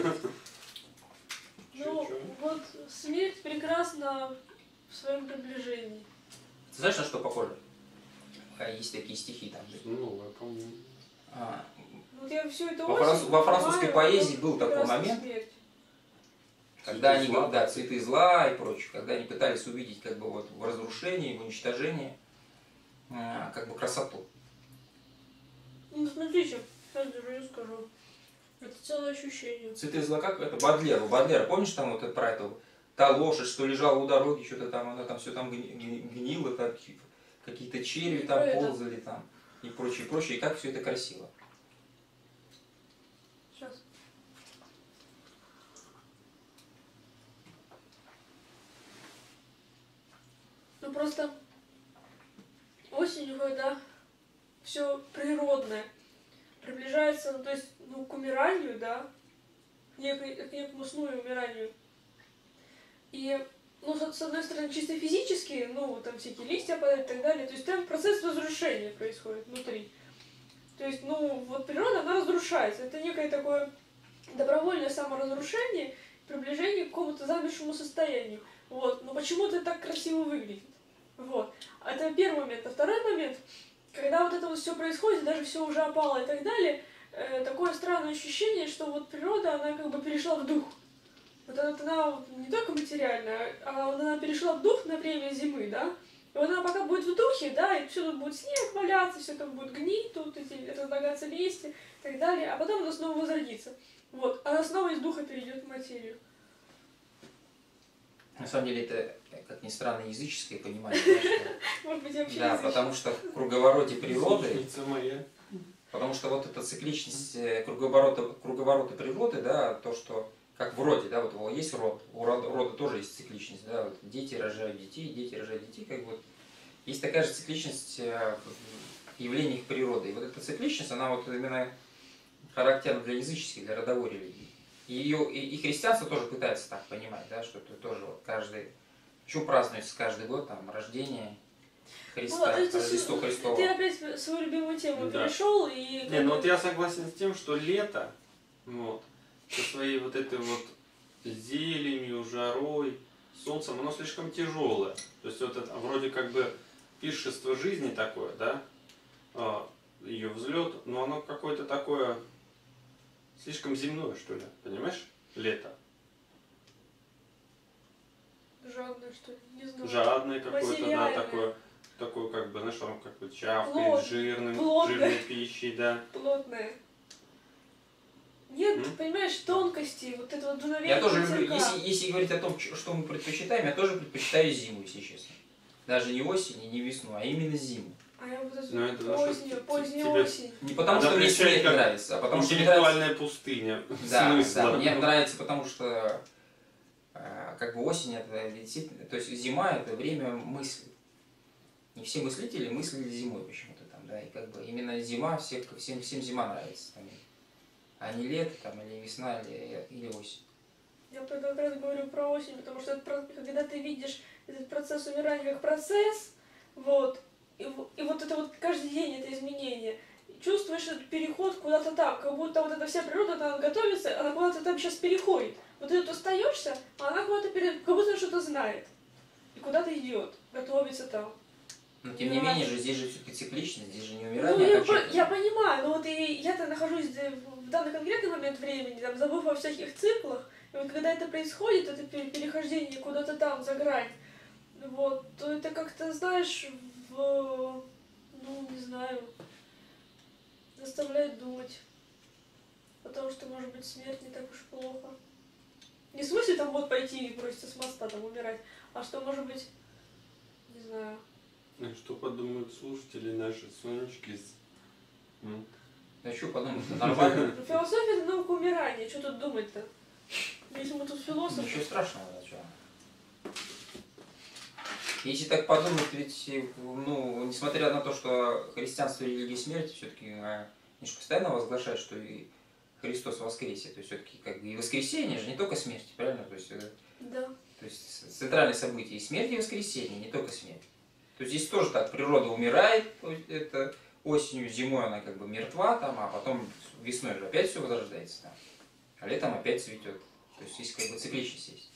Ну, вот смерть прекрасна в своем приближении. Ты знаешь, на что похоже? Есть такие стихи там. Ну, я помню. Вот я всю эту Во французской поэзии был такой момент, смерть. когда они, да, цветы зла и прочее, когда они пытались увидеть как бы вот в разрушении, в уничтожении как бы красоту. Ну, смотрите, сейчас даже не скажу. Это целое ощущение. Цветы зла как? Это Бодлер. У Бодлера, помнишь там вот это про это? Та лошадь, что лежала у дороги, что-то там, она там все там гнила, там какие-то черви там ползали там и прочее, прочее. И как все это красиво. Сейчас. Ну просто осенью, когда все природное приближается, ну, то есть, ну, к умиранию, да, к некому сну и умиранию. И, ну, с одной стороны, чисто физически, ну, там всякие листья падают и так далее, то есть там процесс разрушения происходит внутри. То есть, ну, вот природа, она разрушается. Это некое такое добровольное саморазрушение, приближение к какому-то замершему состоянию. Вот. Но почему-то это так красиво выглядит. Вот. Это первый момент. А второй момент, когда вот это вот все происходит, даже все уже опало и так далее, такое странное ощущение, что вот природа, она как бы перешла в дух. Вот она вот не только материальная, а вот она перешла в дух на время зимы, да? И вот она пока будет в духе, да, и все тут будет снег валяться, все там будет гнить, тут эти разлагаться листья и так далее, а потом она снова возродится. Вот, она снова из духа перейдет в материю. На самом деле это, как ни странно, языческое понимание. Может быть, вообще да, потому что в круговороте природы, потому что вот эта цикличность круговорота природы, да, то, что как в роде, да, вот есть род, у рода тоже есть цикличность, да, вот дети рожают детей, как бы вот есть такая же цикличность в явлениях природы. И вот эта цикличность, она вот именно характерна для языческой, для родовой религии. И христианство тоже пытается так понимать, да, что это тоже вот каждый, почему празднуется каждый год там рождение Христа, Рождество Христово. Ты опять свою любимую тему перешел и... Не, ну вот я согласен с тем, что лето, вот, со своей вот этой вот зеленью, жарой, солнцем, оно слишком тяжелое. То есть вот это вроде как бы пиршество жизни такое, да, ее взлет, но оно какое-то такое слишком земное, что ли, понимаешь, лето. Жадное, что ли, не знаю. Жадное какое-то, да, такое как бы, знаешь, оно как бы чавкает жирной пищей, да. Плотное. Нет, понимаешь, тонкости, вот это вот дуновение. Я тоже люблю, если говорить о том, что мы предпочитаем, я тоже предпочитаю зиму, если честно. Даже не осень и не весну, а именно зиму. А я вот эту Ну, это то, что поздняя тебе- осень. Не потому, Она что мне включает смерть как нравится, а потому что мне нравится... интеллектуальная пустыня. Да, Смысла. да, мне нравится, потому что как бы осень это действительно, то есть зима это время мысли. Не все мыслители мыслили зимой почему-то там, да, и как бы именно зима, всем зима нравится, там, а не лето там, или весна, или осень. Я как раз говорю про осень, потому что когда ты видишь этот процесс умирания как процесс, вот, и вот это вот каждый день это изменение, и чувствуешь этот переход куда-то там, как будто вот эта вся природа там готовится, она куда-то там сейчас переходит. Вот ты тут остаешься, а она куда-то как будто что-то знает. И куда-то идет, готовится там. Но тем не менее же, здесь же все-таки цикличность, здесь же не Ну, умирание, я понимаю, но вот и я-то нахожусь в данный конкретный момент времени, там, забыв о всяких циклах, и вот когда это происходит, это перехождение куда-то там за грань, вот, то это как-то, знаешь, ну, не знаю, заставляет думать. Потому что, может быть, смерть не так уж плохо. Не в смысле там вот пойти и броситься с моста, там умирать, а что, может быть, не знаю. Что подумают слушатели наши, Сонечки? Да что подумать, нормально. Ну, философия — это наука умирания, что тут думать-то? Если мы тут философы... Ничего страшного, да, что? Если так подумать, ведь, ну, несмотря на то, что христианство и религия смерти, все-таки они же постоянно возглашают, что и Христос воскресе. То есть все-таки как бы и воскресение же не только смерть, правильно? То есть, Да. то есть центральное событие и смерть, и воскресение, не только смерть. То есть здесь тоже так, природа умирает, то есть это осенью, зимой она как бы мертва, там, а потом весной же опять все возрождается, там, а летом опять цветет. То есть здесь как бы цикличность есть.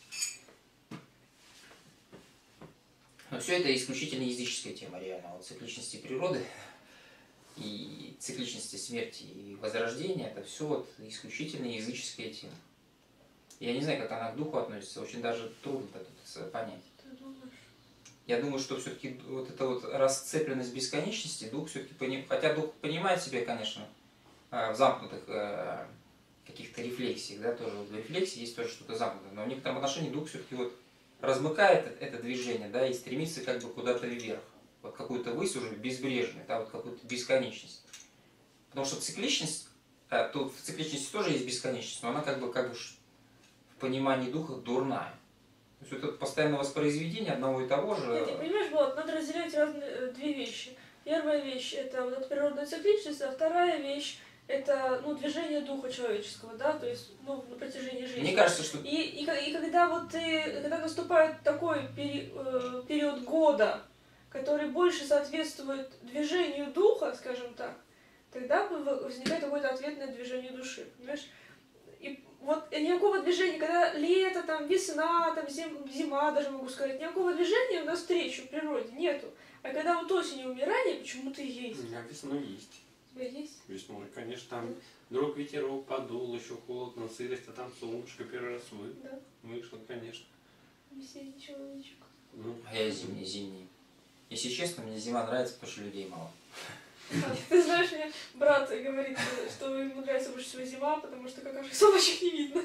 Но все это исключительно языческая тема, реально. Вот цикличности природы и цикличности смерти и возрождения, это все вот исключительно языческая тема. Я не знаю, как она к духу относится, очень даже трудно тут понять. Ты думаешь? Я думаю, что все-таки вот эта вот расцепленность бесконечности, дух все-таки, хотя дух понимает себя, конечно, в замкнутых каких-то рефлексиях, да, тоже в рефлексии есть тоже что-то замкнутое, но в некотором отношении дух все-таки вот размыкает это движение, да, и стремится как бы куда-то вверх, вот какую-то высь уже безбрежную, да, вот какую-то бесконечность. Потому что цикличность, тут в цикличности тоже есть бесконечность, но она как бы в понимании духа дурная. То есть это постоянное воспроизведение одного и того же. Нет, ты понимаешь, вот, надо разделять две вещи. Первая вещь — это вот эта природная цикличность, а вторая вещь — это, ну, движение духа человеческого, да, то есть, ну, на протяжении жизни. Мне кажется, что... И когда вот когда наступает такой период года, который больше соответствует движению духа, скажем так, тогда возникает какое-то ответное движение души, понимаешь? И вот никакого движения, когда лето, там, весна, там, зима, даже могу сказать, никакого движения навстречу природе нету. А когда вот осенью умирание, почему-то есть. У меня весной есть. У тебя есть? Весной, конечно, там вдруг ветерок подул, еще холодно, сырость, а там солнышко первый раз Да. вышло, конечно. Весенний человечек. Ну, А я зимний. Если честно, мне зима нравится, потому что людей мало. Ты знаешь, мне брат говорит, что ему нравится больше всего зима, потому что как раз собачек не видно.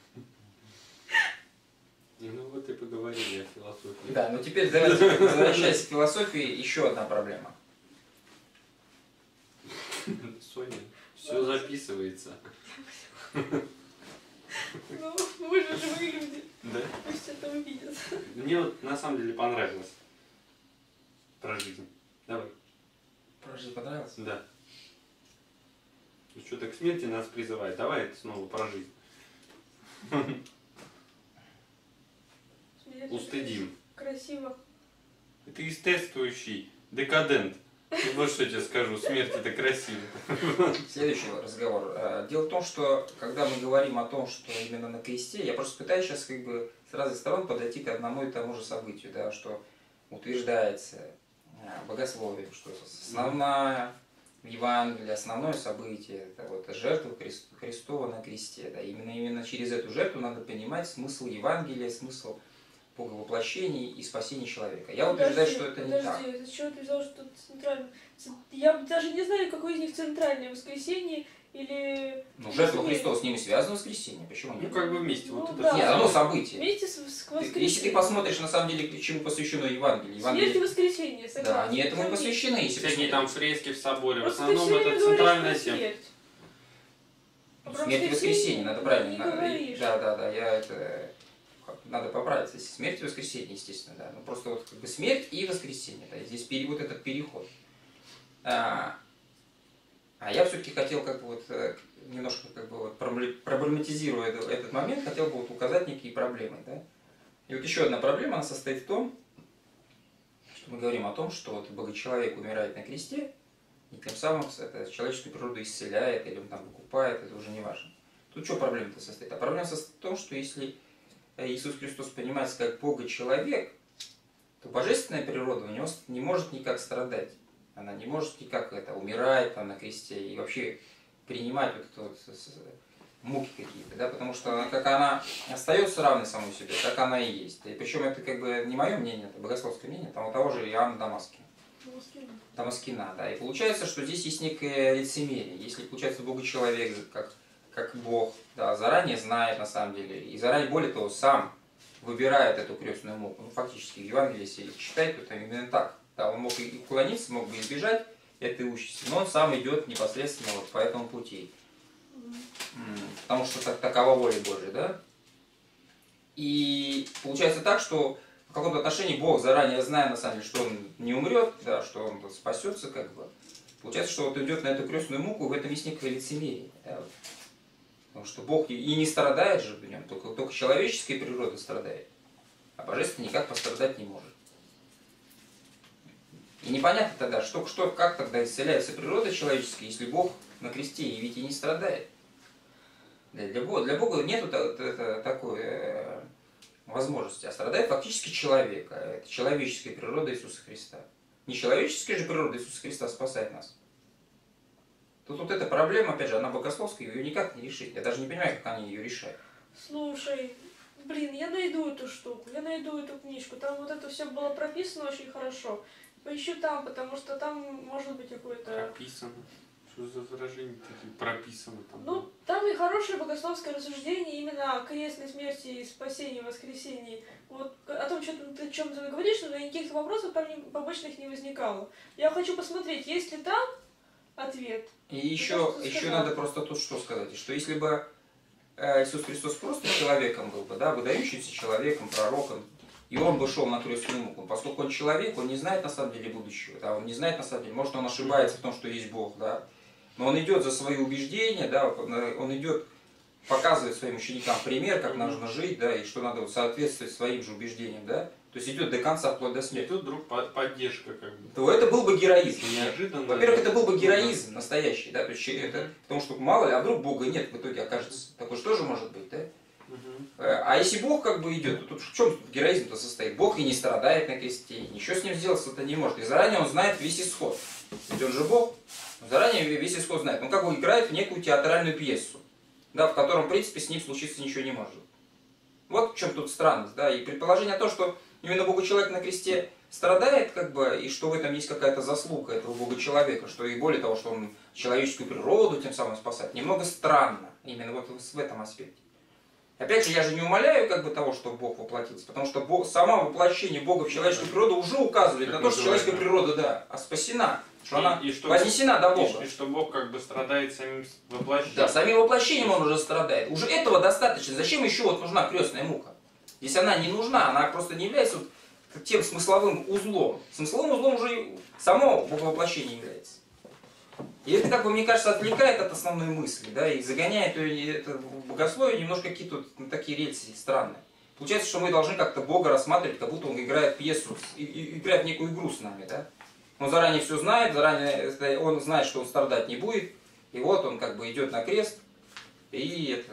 ну вот и поговорили о философии. Да, ну теперь давайте, возвращаясь к философии, еще одна проблема. Соня, все записывается. Ну, мы же живые люди. Да? Пусть это увидят. Мне вот на самом деле понравилось про жизнь. Давай. Про жизнь понравилось? Да. Ну что, так к смерти нас призывает. Давай это снова про жизнь. Устыдим. Красиво. Ты естествующий декадент. И вот что я тебе скажу, смерть это красиво. Следующий разговор. Дело в том, что когда мы говорим о том, что именно на кресте, я просто пытаюсь сейчас как бы с разных сторон подойти к одному и тому же событию, да, что утверждается богословием, что основная в Евангелии, основное событие, это вот жертва Христова на кресте. Да, именно через эту жертву надо понимать смысл Евангелия, смысл воплощения и спасения человека. Я утверждаю, что это не так. Подожди, с чего ты взял, что это центральное? Я даже не знаю, какое из них центральное воскресенье Или... Ну, жертва Христова с ними связана воскресенье. Почему Ну, нет? как бы вместе. Ну, Вот это да. Нет, одно событие. Вместе с воскресением. Если ты посмотришь, на самом деле, к чему посвящено Евангелие. Смерть и воскресенье, согласна. Да, они этому и посвящены, если всякие посмотреть. там фрески в соборе. В Просто ты основном все время это говоришь центральная про тема. смерть. А про Смерть и воскресенье, надо правильно. не Надо, говоришь. да, я это... Надо поправиться. Если смерть и воскресенье, естественно, да. Ну, просто вот как бы смерть и воскресенье, да. И здесь вот этот переход. А я все-таки хотел как бы вот немножко как бы вот проблематизируя этот момент, хотел бы вот указать некие проблемы, да. И вот еще одна проблема, она состоит в том, что мы говорим о том, что вот Богочеловек умирает на кресте, и тем самым это человеческую природу исцеляет, или он там выкупает, это уже не важно. Тут что проблема-то состоит? А проблема состоит в том, что если Иисус Христос понимается как Бога-человек, то божественная природа у него не может никак страдать. Она не может никак умирать там на кресте и вообще принимать вот это вот муки какие-то, да, потому что как она остается равной самой себе, так она и есть. И причем это как бы не мое мнение, это богословское мнение, там у того же Иоанна Дамаскина, да. И получается, что здесь есть некое лицемерие. Если, получается, Бога-человек как Бог, да, заранее знает на самом деле, и заранее, более того, сам выбирает эту крестную муку. Ну, фактически, в Евангелии, если читать, то там именно так. Да, он мог и уклониться, мог бы избежать этой участи, но он сам идет непосредственно вот по этому пути. Потому что такова воля Божия, да? И получается так, что в каком-то отношении Бог, заранее зная, на самом деле, что он не умрет, да, что он спасется, как бы. Получается, что вот идет на эту крестную муку, в этом есть некое лицемерие. Да, вот. Потому что Бог и не страдает же в нем, только человеческая природа страдает, а божественный никак пострадать не может. И непонятно тогда, как тогда исцеляется природа человеческая, если Бог на кресте и ведь и не страдает. Для Бога нету такой возможности, а страдает фактически человек, а это человеческая природа Иисуса Христа. Не человеческая же природа Иисуса Христа спасает нас. Тут вот эта проблема, опять же, она богословская, ее никак не решить. Я даже не понимаю, как они ее решают. Слушай, блин, я найду эту штуку, я найду эту книжку. Там вот это все было прописано очень хорошо. Поищу там, потому что там может быть какое-то... Прописано. Что за выражение такие? Прописано там. Ну, там и хорошее богословское рассуждение именно о крестной смерти, спасении, воскресении. Вот о том, о чем ты говоришь, но никаких вопросов там побочных не возникало. Я хочу посмотреть, есть ли там ответ. И еще надо просто тут что сказать, что если бы Иисус Христос просто человеком был бы, да, выдающимся человеком, пророком, и он бы шел на крестную муку, поскольку он человек, он не знает на самом деле будущего, да, он не знает на самом деле, может он ошибается в том, что есть Бог, да, но он идет за свои убеждения, да, он идет показывать своим ученикам пример, как нужно жить, да, и что надо вот соответствовать своим же убеждениям, да, то есть идет до конца, вплоть до И смерти. тут вдруг поддержка как бы. То это был бы героизм. Неожиданно. Во-первых, это был бы героизм настоящий, да, то есть это, потому что мало ли, а вдруг Бога нет в итоге окажется, такое же тоже может быть, да. А если Бог как бы идет, то тут в чем героизм-то состоит? Бог и не страдает на кресте, ничего с ним сделать это не может. И заранее он знает весь исход. Ведь он же Бог, заранее весь исход знает. Он как бы играет в некую театральную пьесу, да, в котором, в принципе, с ним случиться ничего не может. Вот в чем тут странность, да, и предположение о том, что именно Бога-человек на кресте страдает, как бы, и что в этом есть какая-то заслуга этого Бога-человека, что и более того, что он человеческую природу тем самым спасает, немного странно, именно вот в этом аспекте. Опять же, я же не умаляю как бы того, что Бог воплотился, потому что само воплощение Бога в человеческую природу уже указывает на то, что человеческая природа, да, спасена, что она вознесена до Бога. И что Бог как бы страдает самим воплощением. Да, самим воплощением он уже страдает. Уже этого достаточно. Зачем еще вот нужна крестная мука? Если она не нужна, она просто не является вот тем смысловым узлом. Смысловым узлом уже само воплощение является. И это, как бы, мне кажется, отвлекает от основной мысли, да, и загоняет это в богословие немножко какие-то вот такие рельсы странные. Получается, что мы должны как-то Бога рассматривать, как будто он играет пьесу, играет некую игру с нами, да. Он заранее все знает, заранее он знает, что он страдать не будет, и вот он как бы идет на крест и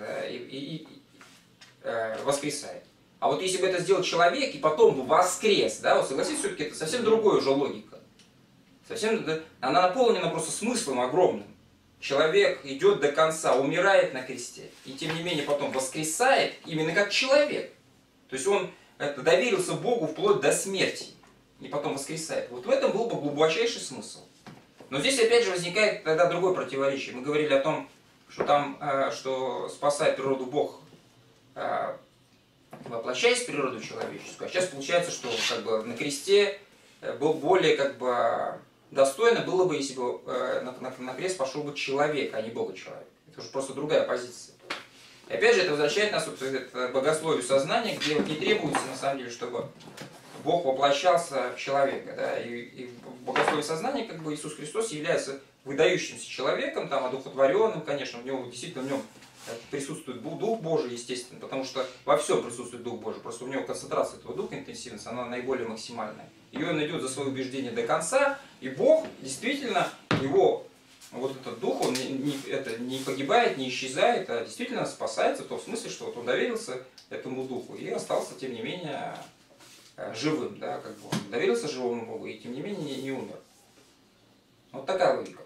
воскресает. А вот если бы это сделал человек и потом бы воскрес, да, вот согласитесь, все-таки это совсем другая уже логика. Совсем, да, она наполнена просто смыслом огромным. Человек идет до конца, умирает на кресте, и тем не менее потом воскресает именно как человек. То есть он доверился Богу вплоть до смерти, и потом воскресает. Вот в этом был бы глубочайший смысл. Но здесь опять же возникает тогда другое противоречие. Мы говорили о том, что там, что спасает природу Бог, воплощаясь в природу человеческую. А сейчас получается, что как бы на кресте был более как бы достойно было бы, если бы на крест пошел бы человек, а не Бога-человек. Это уже просто другая позиция. И опять же, это возвращает нас вот к богословию сознания, где вот не требуется, на самом деле, чтобы Бог воплощался в человека. Да? И в богословии сознания как бы Иисус Христос является выдающимся человеком, там, одухотворенным, конечно, в нем действительно в нем присутствует Дух Божий, естественно, потому что во всем присутствует Дух Божий, просто у него концентрация этого Духа, интенсивность, она наиболее максимальная. И он идет за свое убеждение до конца, и Бог действительно, его вот этот Дух, он не погибает, не исчезает, а действительно спасается в том смысле, что вот он доверился этому Духу и остался, тем не менее, живым, да, как бы он доверился живому Богу и, тем не менее, не умер. Вот такая логика.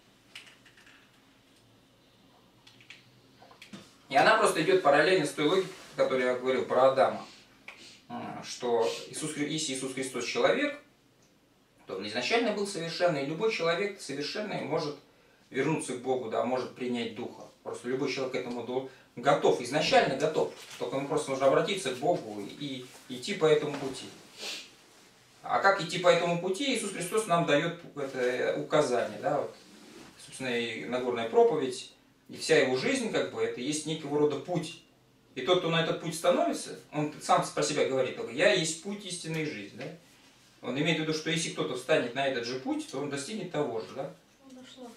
И она просто идет параллельно с той логикой, о которой я говорил про Адама. Что если Иисус Христос человек, то он изначально был совершенный, и любой человек совершенный может вернуться к Богу, да, может принять Духа. Просто любой человек к этому готов, изначально готов. Только ему просто нужно обратиться к Богу и идти по этому пути. А как идти по этому пути, Иисус Христос нам дает это указание. Да, вот, собственно, и Нагорная проповедь, и вся его жизнь, как бы, это есть некого рода путь. И тот, кто на этот путь становится, он сам про себя говорит, я есть путь истинной жизни. Да? Он имеет в виду, что если кто-то встанет на этот же путь, то он достигнет того же. Да? Нашла.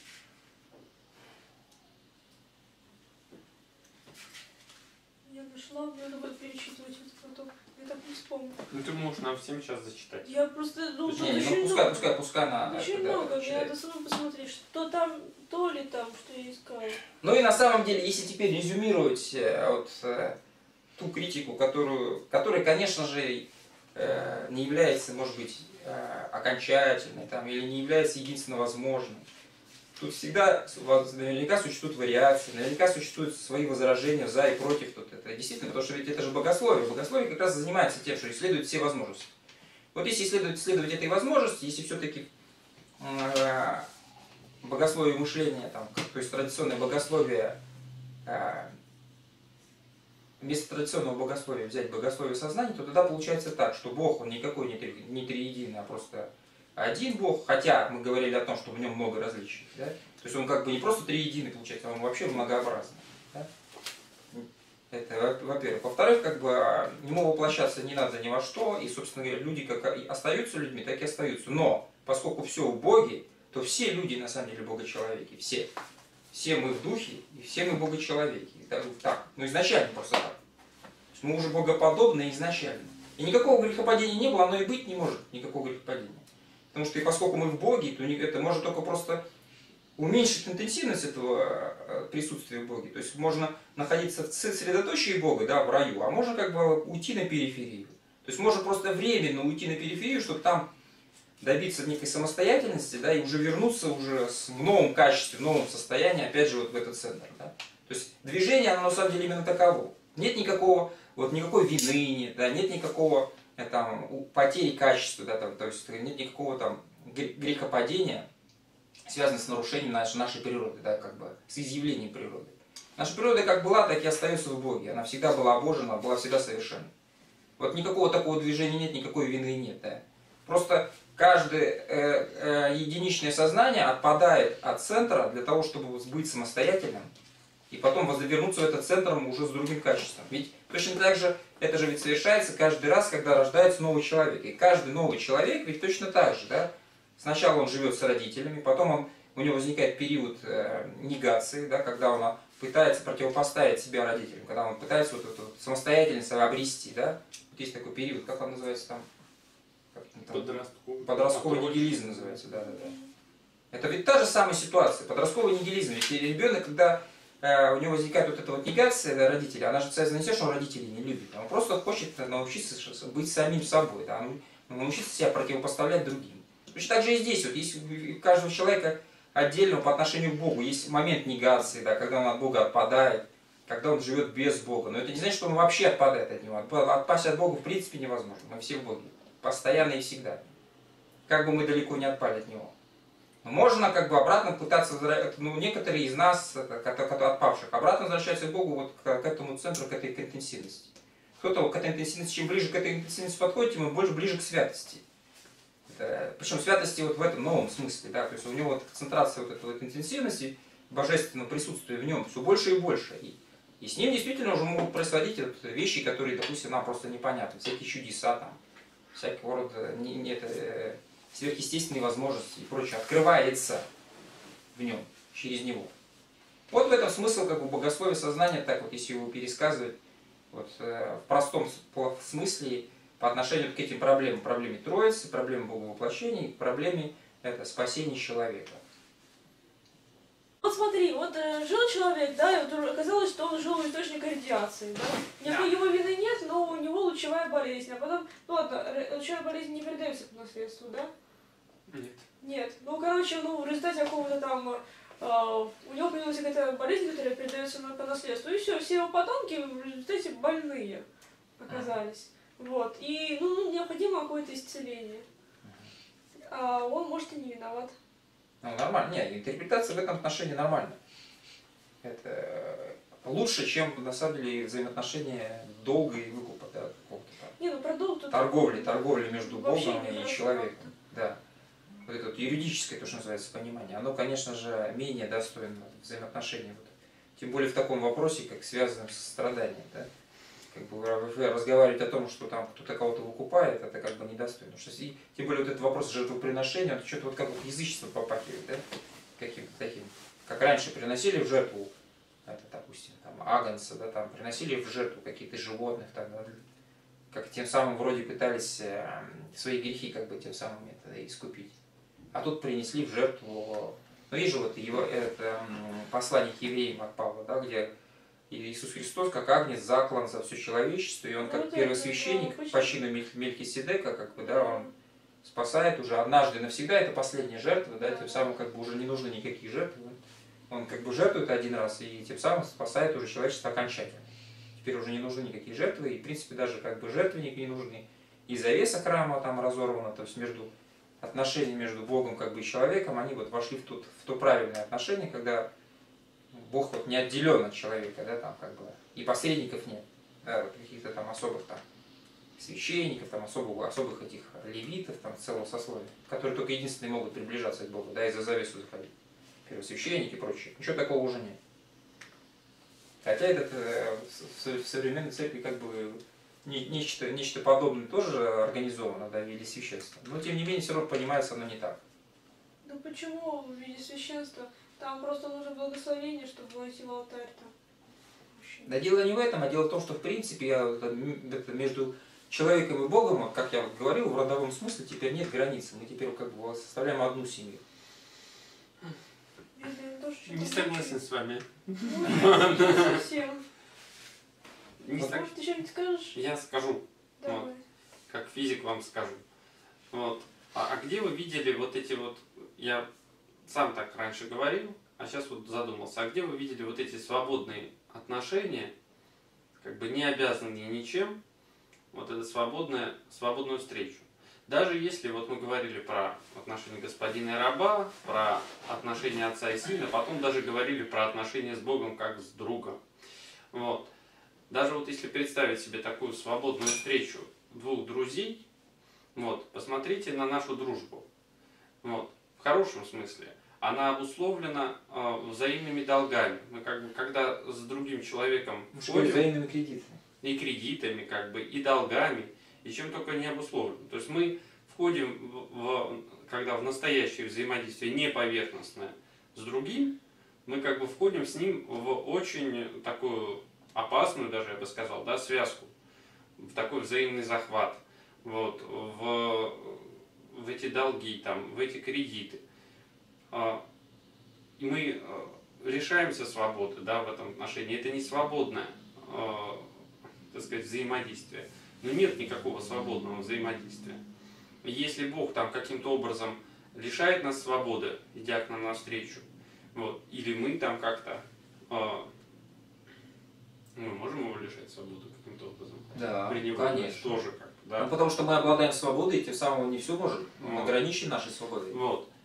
Я нашла, мне надо будет перечитывать этот поток. Я так не вспомню. Ну ты можешь нам всем сейчас зачитать. Я просто, тут Не, очень пускай много. она... Очень много, мне надо самому посмотреть, что там, то ли там, что я искала. Ну и на самом деле, если теперь резюмировать вот, ту критику, которая, конечно же, не является, может быть, окончательной, там, или не является единственно возможной. Тут всегда наверняка существуют вариации, наверняка существуют свои возражения за и против. Тут это действительно, потому что ведь это же богословие. Богословие как раз занимается тем, что исследует все возможности. Вот если исследовать этой возможности, если все-таки богословие мышления, там, то есть традиционное богословие, вместо традиционного богословия взять богословие сознания, то тогда получается так, что Бог, он никакой не триединый, а просто один Бог, хотя мы говорили о том, что в нем много различий. Да? То есть он как бы не просто триединый получается, он вообще многообразный. Да? Это во-первых. Во-вторых, как бы ему воплощаться не надо ни во что, и, собственно говоря, люди как и остаются людьми, так и остаются. Но поскольку все в Боге, то все люди на самом деле богочеловеки, все. Все мы в духе, и все мы богочеловеки. Так, ну изначально просто так. То есть мы уже богоподобны изначально. И никакого грехопадения не было, оно и быть не может, никакого грехопадения. Потому что и поскольку мы в Боге, то это может только просто уменьшить интенсивность этого присутствия в Боге. То есть можно находиться в средоточии Бога, да, в раю, а можно как бы уйти на периферию. То есть можно просто временно уйти на периферию, чтобы там добиться некой самостоятельности, да, и уже вернуться уже в новом качестве, в новом состоянии, опять же, вот в этот центр. Да. То есть движение, оно на самом деле именно таково. Нет никакой вины, да, нет никакого там, потери качества, да, там, то есть нет никакого там грехопадения, связанного с нарушением нашей природы, да, как бы, с изъявлением природы. Наша природа как была, так и остается в Боге. Она всегда была обожена, была всегда совершенна. Вот никакого такого движения нет, никакой вины нет. Да. Просто каждое единичное сознание отпадает от центра для того, чтобы быть самостоятельным, и потом вернуться в этот центр уже с другим качеством. Ведь точно так же, это же ведь совершается каждый раз, когда рождается новый человек. И каждый новый человек ведь точно так же. Да? Сначала он живет с родителями, потом у него возникает период негации, да, когда он пытается противопоставить себя родителям, когда он пытается вот эту самостоятельность обрести. Да? Вот есть такой период, как он называется там? Подростковый нигилизм называется. Да. Это ведь та же самая ситуация, подростковый нигилизм. Ведь ребенок, когда у него возникает вот эта вот негация родителей, она же связана не с тем, что он родителей не любит, он просто хочет научиться быть самим собой, да, научиться себя противопоставлять другим. Точно так же и здесь, вот есть у каждого человека отдельно по отношению к Богу есть момент негации, да, когда он от Бога отпадает, когда он живет без Бога. Но это не значит, что он вообще отпадает от Него. Отпасть от Бога в принципе невозможно, мы все в Боге, постоянно и всегда, как бы мы далеко не отпали от Него. Но можно как бы обратно пытаться, ну, некоторые из нас, отпавших, обратно возвращаются к Богу вот к этому центру, к этой интенсивности. Кто-то к этой интенсивности, чем ближе к этой интенсивности подходит, тем он больше ближе к святости. Причем святости вот в этом новом смысле, да, то есть у него вот концентрация вот этой вот интенсивности, божественного присутствия в нем все больше и больше. И с ним действительно уже могут происходить вот вещи, которые, допустим, нам просто непонятны. Всякие чудеса, там, всякого рода сверхъестественные возможности и прочее. Открывается в нем, через него. Вот в этом смысл как бы богословия сознания, так вот если его пересказывать, вот, в простом смысле по отношению к этим проблемам. Проблеме Троицы, проблеме Боговоплощения и проблеме спасения человека. Вот смотри, вот жил человек, да, и вот оказалось, что он жил в источнике радиации, да? Никакой его вины нет, но у него лучевая болезнь. А потом, ну ладно, лучевая болезнь не передается по наследству, да? Нет. Нет. Ну, короче, в результате какого-то там у него появилась какая-то болезнь, которая передается по наследству. И все его потомки в результате больные оказались. Вот. И необходимо какое-то исцеление. А он, может, и не виноват. Ну, нормально. Нет, интерпретация в этом отношении нормальная. Это лучше, чем, на самом деле, взаимоотношения долга и выкупа, да, какого-то там. Не, ну про долг тут... Торговли между Богом и хорошо. человеком. Да. Вот это вот юридическое, то, что называется, понимание, оно, конечно же, менее достойно взаимоотношений. Вот. Тем более в таком вопросе, как связанном со страданием. Да? Как бы разговаривать о том, что там кто-то кого-то выкупает, это как бы недостойно. Что, тем более вот этот вопрос жертвоприношения, он что-то вот как вот язычество попахивает, да? Каким-то таким. Как раньше приносили в жертву, это, допустим, там, агнца, да, там, приносили в жертву каких-то животных, там, да, как тем самым вроде пытались свои грехи как бы тем самым это искупить. А тут принесли в жертву, ну есть же вот это послание к евреям от Павла, да, где Иисус Христос как агнец заклан за все человечество, и он как первосвященник по чину Мельхиседека, как бы, да, он спасает уже однажды навсегда, это последняя жертва, да, тем самым как бы уже не нужно никаких жертв, он как бы жертвует один раз и тем самым спасает уже человечество окончательно. Теперь уже не нужны никакие жертвы, и в принципе даже как бы жертвенник не нужны, и завеса храма там разорвана, то есть отношения между Богом как бы и человеком, они вот вошли в то правильное отношение, когда Бог вот не отделен от человека, да, там как бы, и посредников нет, да, вот каких-то там особых там священников, там особых этих левитов, там целого сословия, которые только единственные могут приближаться к Богу, да, и за завесу заходить. Первосвященники и прочее. Ничего такого уже нет. Хотя этот в современной церкви как бы нечто подобное тоже организовано, да, в виде священства. Но тем не менее все равно понимается оно не так. Ну почему в виде священства? Там просто нужно благословение, чтобы войти в алтарь-то. Да дело не в этом, а дело в том, что в принципе между человеком и Богом, как я говорил, в родовом смысле теперь нет границы. Мы теперь как бы составляем одну семью. Не согласен с вами. Совсем. Может, ты что-нибудь скажешь? Я скажу. Давай. Вот, как физик вам скажу. Вот. А где вы видели вот эти вот, я сам так раньше говорил, а сейчас вот задумался, а где вы видели вот эти свободные отношения, как бы не обязанные ничем, вот эту свободную встречу? Даже если вот мы говорили про отношения господина и раба, про отношения отца и сына, потом даже говорили про отношения с Богом как с другом. Вот. Даже вот если представить себе такую свободную встречу двух друзей, вот, посмотрите на нашу дружбу. Вот, в хорошем смысле. Она обусловлена взаимными долгами. Мы как бы, когда с другим человеком входим, взаимными кредитами. И кредитами, как бы, и долгами, и чем только не обусловлено. То есть мы входим, когда в настоящее взаимодействие не поверхностное с другим, мы как бы входим с ним в очень такую опасную, даже я бы сказал, да, связку, в такой взаимный захват, вот, в эти долги, там, в эти кредиты. И мы лишаемся свободы, да, в этом отношении. Это не свободное, так сказать, взаимодействие. Но нет никакого свободного взаимодействия. Если Бог там каким-то образом лишает нас свободы, идя к нам навстречу, вот, или мы там как-то, мы можем его лишать свободы каким-то образом? Да, конечно. Тоже как-то, да? Ну, потому что мы обладаем свободой, и тем самым не все можем. Он ограничен нашей свободой. Вот.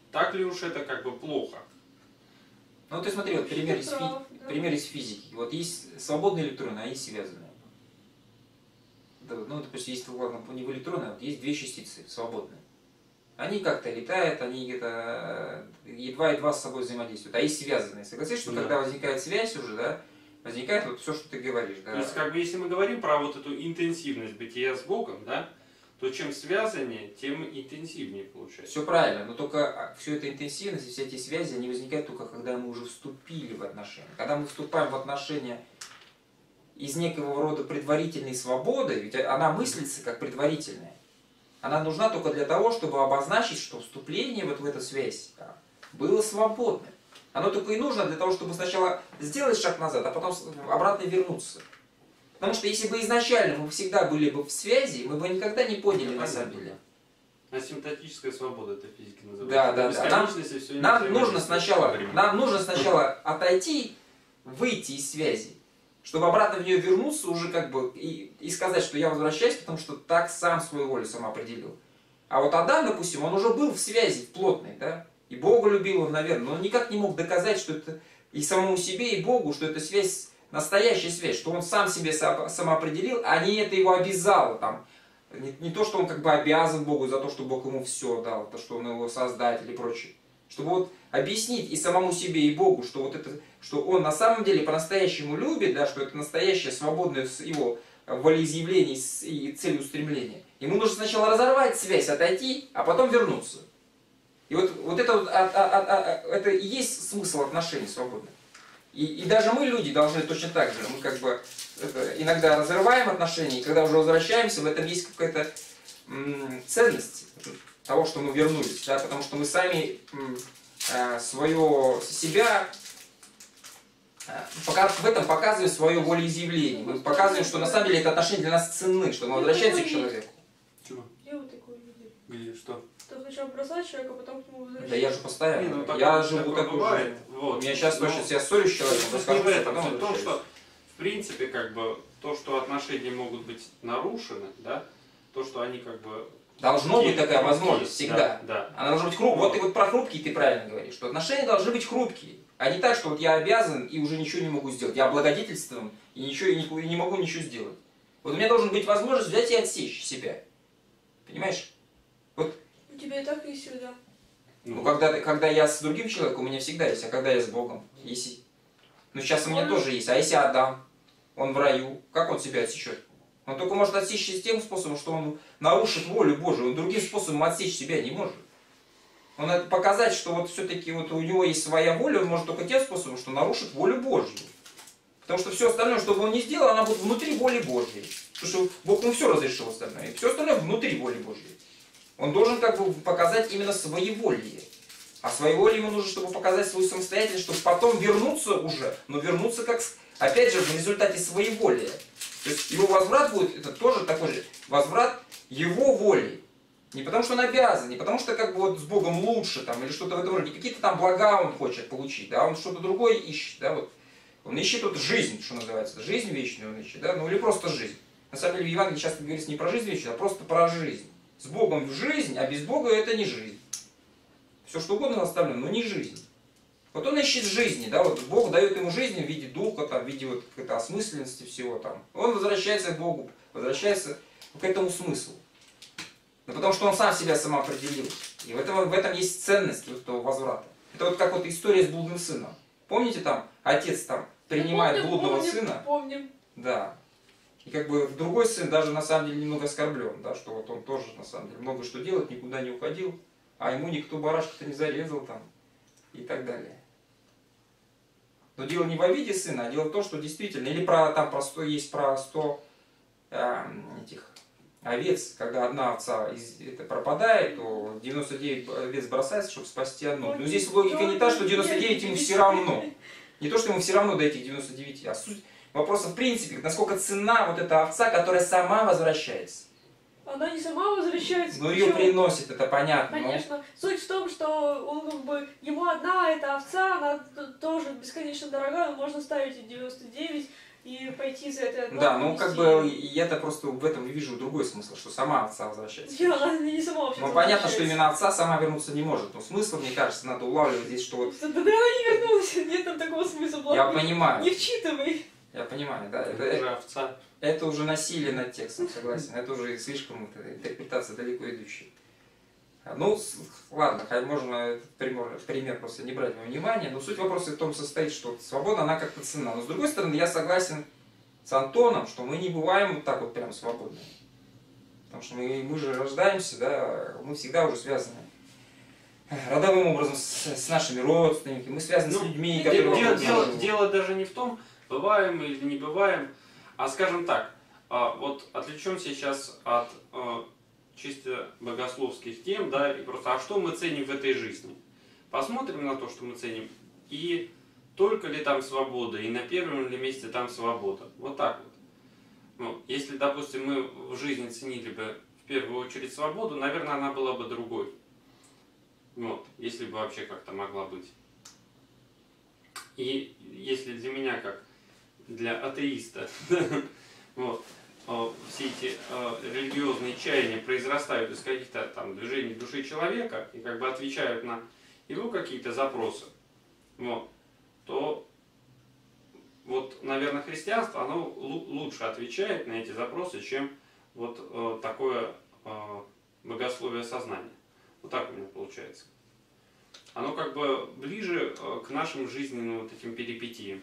так ли уж это как бы плохо? Ну ты смотри, вот пример из, Прав, да. пример из физики. Вот есть свободные электроны, а есть связанные. Да, ну, допустим, есть, ладно, не в электроны, а вот есть две частицы свободные. Они как-то летают, они где-то едва-едва с собой взаимодействуют. А есть связанные. Согласись, что Да. когда возникает связь уже, да, возникает вот все, что ты говоришь. Да. То есть, как бы, если мы говорим про вот эту интенсивность бытия с Богом, да, то чем связаннее, тем интенсивнее получается. Все правильно, но только все это интенсивность и все эти связи, они возникают только когда мы уже вступили в отношения. Когда мы вступаем в отношения из некого рода предварительной свободы, ведь она мыслится как предварительная, она нужна только для того, чтобы обозначить, что вступление вот в эту связь было свободным. Оно только и нужно для того, чтобы сначала сделать шаг назад, а потом обратно вернуться. Потому что если бы изначально мы всегда были бы в связи, мы бы никогда не поняли на самом деле. Асимптотическая свобода это физики называется. Да, да, да. Бесконечность и всё Нам нужно взаимодействие. сначала отойти, выйти из связи, чтобы обратно в нее вернуться уже как бы и сказать, что я возвращаюсь, потому что так сам свою волю сам определил. А вот Адам, допустим, он уже был в связи, в плотной, да, и Бога любил он, наверное, но он никак не мог доказать, что это и самому себе, и Богу, что это связь, настоящая связь, что он сам себе самоопределил, а не это его обязало там. Не то, что он как бы обязан Богу за то, что Бог ему все дал, то, что он его создатель и прочее. Чтобы вот объяснить и самому себе, и Богу, что вот это, что он на самом деле по-настоящему любит, да, что это настоящее свободное его волеизъявление и целеустремление. Ему нужно сначала разорвать связь, отойти, а потом вернуться. И вот это, это и есть смысл отношений свободных. И даже мы, люди, должны точно так же. Мы как бы иногда разрываем отношения, и когда уже возвращаемся, в этом есть какая-то ценность того, что мы вернулись. Да, потому что мы сами себя в этом показываем свое волеизъявление. Мы показываем, что на самом деле это отношения для нас ценны, что мы возвращаемся к человеку. Чего? Я вот такой видел. Где? Что? Ты сначала бросать человека, потом к нему возвращаться. Да я же постоянно. Не, ну, так я вот живу такое такой бывает. жизнью. Вот. У меня сейчас точно я ссорюсь с человеком, Суть не расскажу, в этом. потом Суть в том, возвращаюсь. что в принципе как бы то, что отношения могут быть нарушены, да, то, что они как бы Должна быть такая возможность всегда. Да, да. Она должна быть хрупкой. Вот ты вот про хрупкие ты правильно говоришь, что отношения должны быть хрупкие. А не так, что вот я обязан и уже ничего не могу сделать. Я облагодетельствован и ничего и не могу ничего сделать. Вот у меня должна быть возможность взять и отсечь себя. Понимаешь? Вот, У тебя и так и сюда. ну, когда я с другим человеком, у меня всегда есть, а когда я с Богом, если... Ну, сейчас у меня тоже есть. А если Адам, он в раю, как он себя отсечет? Он только может отсечь тем способом, что он нарушит волю Божию. Он другим способом отсечь себя не может. Он надо показать, что вот все-таки вот у него есть своя воля, он может только тем способом, что нарушит волю Божью. Потому что все остальное, что бы он ни сделал, она будет внутри воли Божьей. Потому что Бог ему все разрешил остальное. И все остальное внутри воли Божьей. Он должен как бы показать именно своеволие. А своеволие ему нужно, чтобы показать свою самостоятельность, чтобы потом вернуться уже, но вернуться как, опять же, в результате своеволия. То есть его возврат будет, это тоже такой же возврат его воли. Не потому что он обязан, не потому что как бы вот с Богом лучше там, или что-то в этом роде. Какие-то там блага он хочет получить, да, он что-то другое ищет, да, вот. Он ищет вот жизнь, что называется, жизнь вечную он ищет, да, ну или просто жизнь. На самом деле в Евангелии часто говорится не про жизнь вечную, а просто про жизнь. С Богом в жизнь, а без Бога это не жизнь. Все что угодно оставлено, но не жизнь. Вот он ищет жизни, да, вот Бог дает ему жизнь в виде духа, там, в виде вот какой-то осмысленности всего там. Он возвращается к Богу, возвращается к этому смыслу. Да потому что он сам себя самоопределил. И в этом есть ценность вот этого возврата. Это вот как вот история с блудным сыном. Помните там, отец там принимает блудного сына? Помним. Да. И как бы другой сын даже на самом деле немного оскорблен, да, что вот он тоже на самом деле много что делает, никуда не уходил, а ему никто барашка-то не зарезал там и так далее. Но дело не в обиде сына, а дело в том, что действительно, или есть про 100 этих овец, когда одна овца пропадает, то 99 овец бросается, чтобы спасти одну. Но здесь логика не та, что 99 ему все равно. Не то, что ему все равно до этих 99, а суть вопроса в принципе, насколько ценна вот эта овца, которая сама возвращается. Она не сама возвращается. Ну ее приносит, это понятно. Конечно. Суть в том, что он как бы, ему одна эта овца, она тоже бесконечно дорогая, можно ставить и 99, и пойти за это одно. Да, ну понести. как бы я-то просто в этом вижу другой смысл, что сама отца возвращается. Она не сама вообще. Ну понятно, что именно отца сама вернуться не может. Но смысл, мне кажется, надо улавливать здесь, что вот... Да она не вернулась, нет там такого смысла. Я понимаю. Не вчитывай. Я понимаю, да. Это уже овца. Это уже насилие над текстом, согласен. Это уже слишком интерпретация далеко идущая. Ну, ладно, можно этот пример просто не брать во внимание, но суть вопроса в том состоит, что свобода, она как-то ценна. Но с другой стороны, я согласен с Антоном, что мы не бываем вот так вот прям свободными. Потому что мы же рождаемся, да, мы всегда уже связаны родовым образом с нашими родственниками, мы связаны с людьми, которые... Дело даже не в том, бываем мы или не бываем, а скажем так, вот отвлечемся сейчас от чисто богословских тем, да, и просто, а что мы ценим в этой жизни? Посмотрим на то, что мы ценим, и только ли там свобода, и на первом ли месте там свобода. Вот так вот. Ну, если, допустим, мы в жизни ценили бы в первую очередь свободу, наверное, она была бы другой. Вот, если бы вообще как-то могла быть. И если для меня, как для атеиста, вот, все эти религиозные чаяния произрастают из каких-то там движений души человека и как бы отвечают на его какие-то запросы, вот, то вот, наверное, христианство, оно лучше отвечает на эти запросы, чем вот такое богословие сознания. Вот так у меня получается. Оно как бы ближе к нашим жизненным вот этим перипетиям.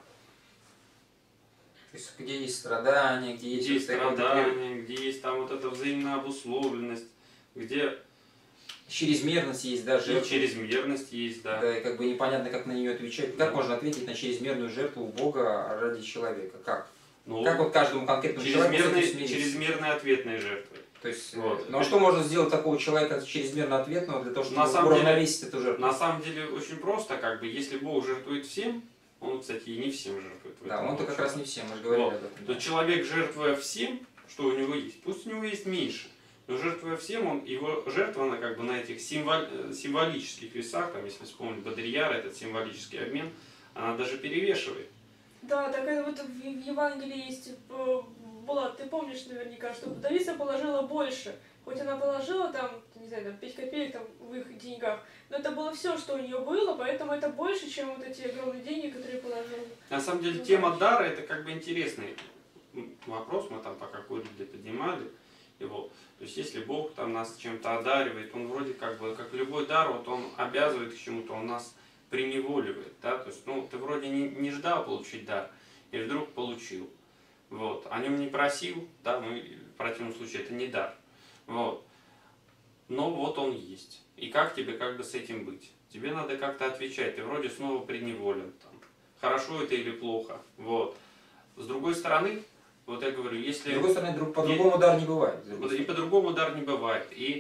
То есть, где есть страдания, где есть страдания, где есть там вот эта взаимная обусловленность, где чрезмерность есть, да, жертва. И чрезмерность есть, да. Да, и как бы непонятно, как на нее отвечать. Как можно ответить на чрезмерную жертву Бога ради человека? Как? Ну, как вот каждому конкретному человеку чрезмерной ответной жертвой. То есть, вот. Ну а что можно сделать такого человека чрезмерно ответного для того, чтобы уравновесить эту жертву? На самом деле очень просто, как бы, если Бог жертвует всем, он, кстати, и не всем жертвует. Да, он-то как раз не всем, мы же говорили вот. об этом. То да. человек, жертвуя всем, что у него есть, пусть у него есть меньше, но жертвуя всем, его жертва, она как бы на этих символических весах, там, если вспомнить Бодрияра, этот символический обмен, она даже перевешивает. Да, так это вот в Евангелии есть, Булат, ты помнишь наверняка, что вдовица положила больше. Хоть она положила там, не знаю, там 5 копеек там, в их деньгах, но это было все, что у нее было, поэтому это больше, чем вот эти огромные деньги, которые положила. На самом деле, тема дара, это как бы интересный вопрос, мы там пока курили, поднимали его. То есть, если Бог там нас чем-то одаривает, он вроде как бы, как любой дар, вот он обязывает к чему-то, он нас приневоливает, да, то есть, ну, ты вроде не ждал получить дар, и вдруг получил, вот, о нем не просил, да, ну, в противном случае это не дар, вот, но вот он есть, и как тебе как бы с этим быть? Тебе надо как-то отвечать, ты вроде снова приневолен, там, хорошо это или плохо, вот, с другой стороны, вот я говорю, если... С другой стороны, по-другому дар не бывает. И по-другому дар не бывает, и...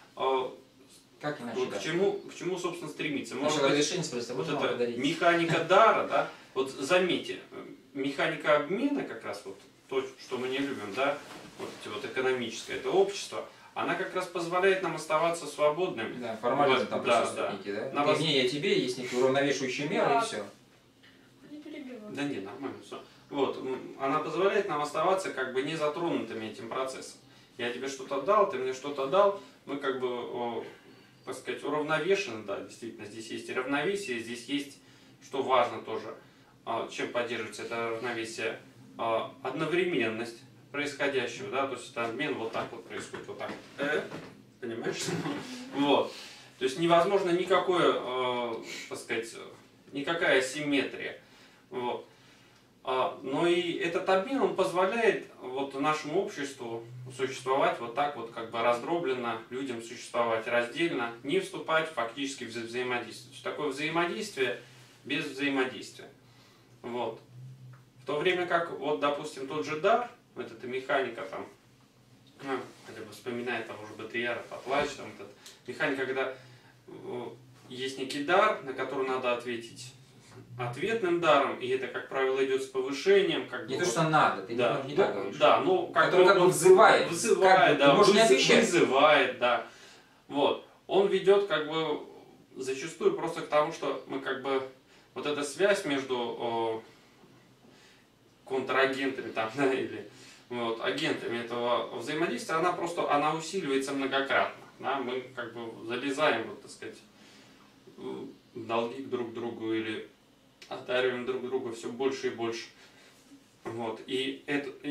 Как иначе, вот да? к чему, собственно, стремиться? Может быть, решение спросить, вот эта механика дара, да, вот заметьте, механика обмена, как раз вот то, что мы не любим, да, вот эти вот экономическое, это общество, она как раз позволяет нам оставаться свободными. Да, формально там присутствует некий, да? Ты мне, я тебе, есть некие уравновешивающие меры, и все. Не перебивай. Да не, нормально все. Вот, она позволяет нам оставаться как бы не затронутыми этим процессом. Я тебе что-то дал, ты мне что-то дал, мы как бы... так сказать, уравновешены, да, действительно, здесь есть и равновесие, здесь есть, что важно тоже, чем поддерживается это равновесие, одновременность происходящего, да, то есть это обмен вот так вот происходит, вот так, понимаешь? Вот, то есть невозможно никакое, так сказать, никакая асимметрия, вот. Но и этот обмен, он позволяет вот нашему обществу существовать вот так вот, как бы раздробленно, людям существовать раздельно, не вступать фактически в взаимодействие. То есть такое взаимодействие без взаимодействия. Вот. В то время как, вот, допустим, тот же дар, вот эта механика там, хотя бы вспоминая того же Бодрияра, Поплач, там, механика, когда есть некий дар, на который надо ответить ответным даром, и это, как правило, идет с повышением. Как не бы, то, что надо, ты да, не так говоришь. Да, ну, который как бы вызывает. Вызывает, да, отвечать. вызывает, да. Вот. Он ведет, как бы, зачастую просто к тому, что мы, как бы, вот эта связь между контрагентами там, да, или вот, агентами этого взаимодействия, она усиливается многократно. Да? Мы как бы залезаем, вот, так сказать, в долги друг к другу или одариваем друг друга все больше и больше. Вот. И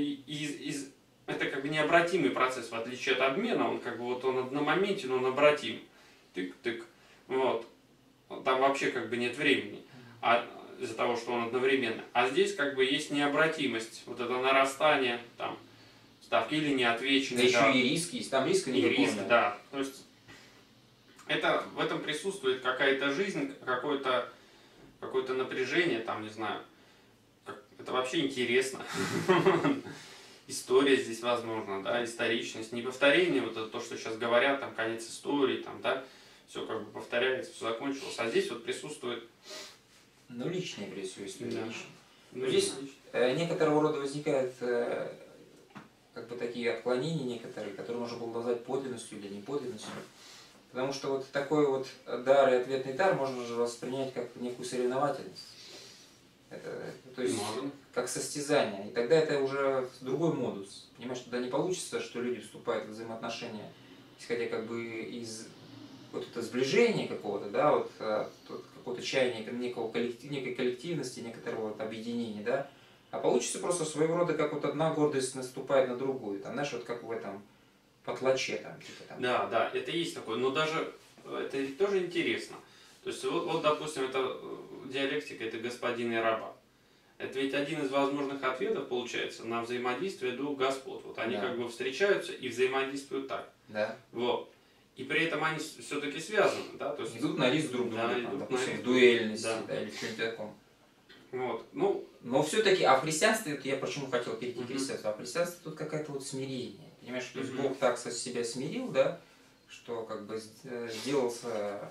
это как бы необратимый процесс, в отличие от обмена, он как бы вот он одномоментен, он обратим. Тык-тык. Вот. Там вообще как бы нет времени. Из-за того, что он одновременно. А здесь как бы есть необратимость, вот это нарастание там ставки или неотвеченные. Да, еще и риски есть, там риска не риск, да. То есть в этом присутствует какая-то жизнь, какое-то напряжение, там, не знаю, это вообще интересно. История здесь возможна, да, историчность, не повторение, вот это то, что сейчас говорят, там, конец истории, там, да, все как бы повторяется, все закончилось, а здесь вот присутствует. Ну, личное присутствие, да. личное. Но здесь некоторого рода возникают как бы такие отклонения некоторые, которые можно было назвать подлинностью или неподлинностью. Потому что вот такой вот дар и ответный дар можно же воспринять как некую соревновательность. То есть как состязание. И тогда это уже другой модус. Понимаешь, тогда не получится, что люди вступают в взаимоотношения, исходя как бы из вот это сближения какого-то, да, вот какого-то чаяния некой коллективности, некоторого вот объединения, да, а получится просто своего рода как вот одна гордость наступает на другую, там, знаешь, вот как в этом потлаче, там, типа там. Да, это есть такое, но даже это ведь тоже интересно. То есть вот допустим, это диалектика, это господин и раба. Это ведь один из возможных ответов, получается, на взаимодействие двух господ. Вот они как бы встречаются и взаимодействуют так. Да. Вот. И при этом они все-таки связаны, да? То есть, идут на риск друг друга, да, допустим, в дуэльности, да, или что-нибудь таком. Вот. Ну, но все-таки, а в христианстве, я почему хотел перейти к христианству, а в христианстве тут какое-то вот смирение. Понимаешь, то есть Бог так себя смирил, да, что как бы сделался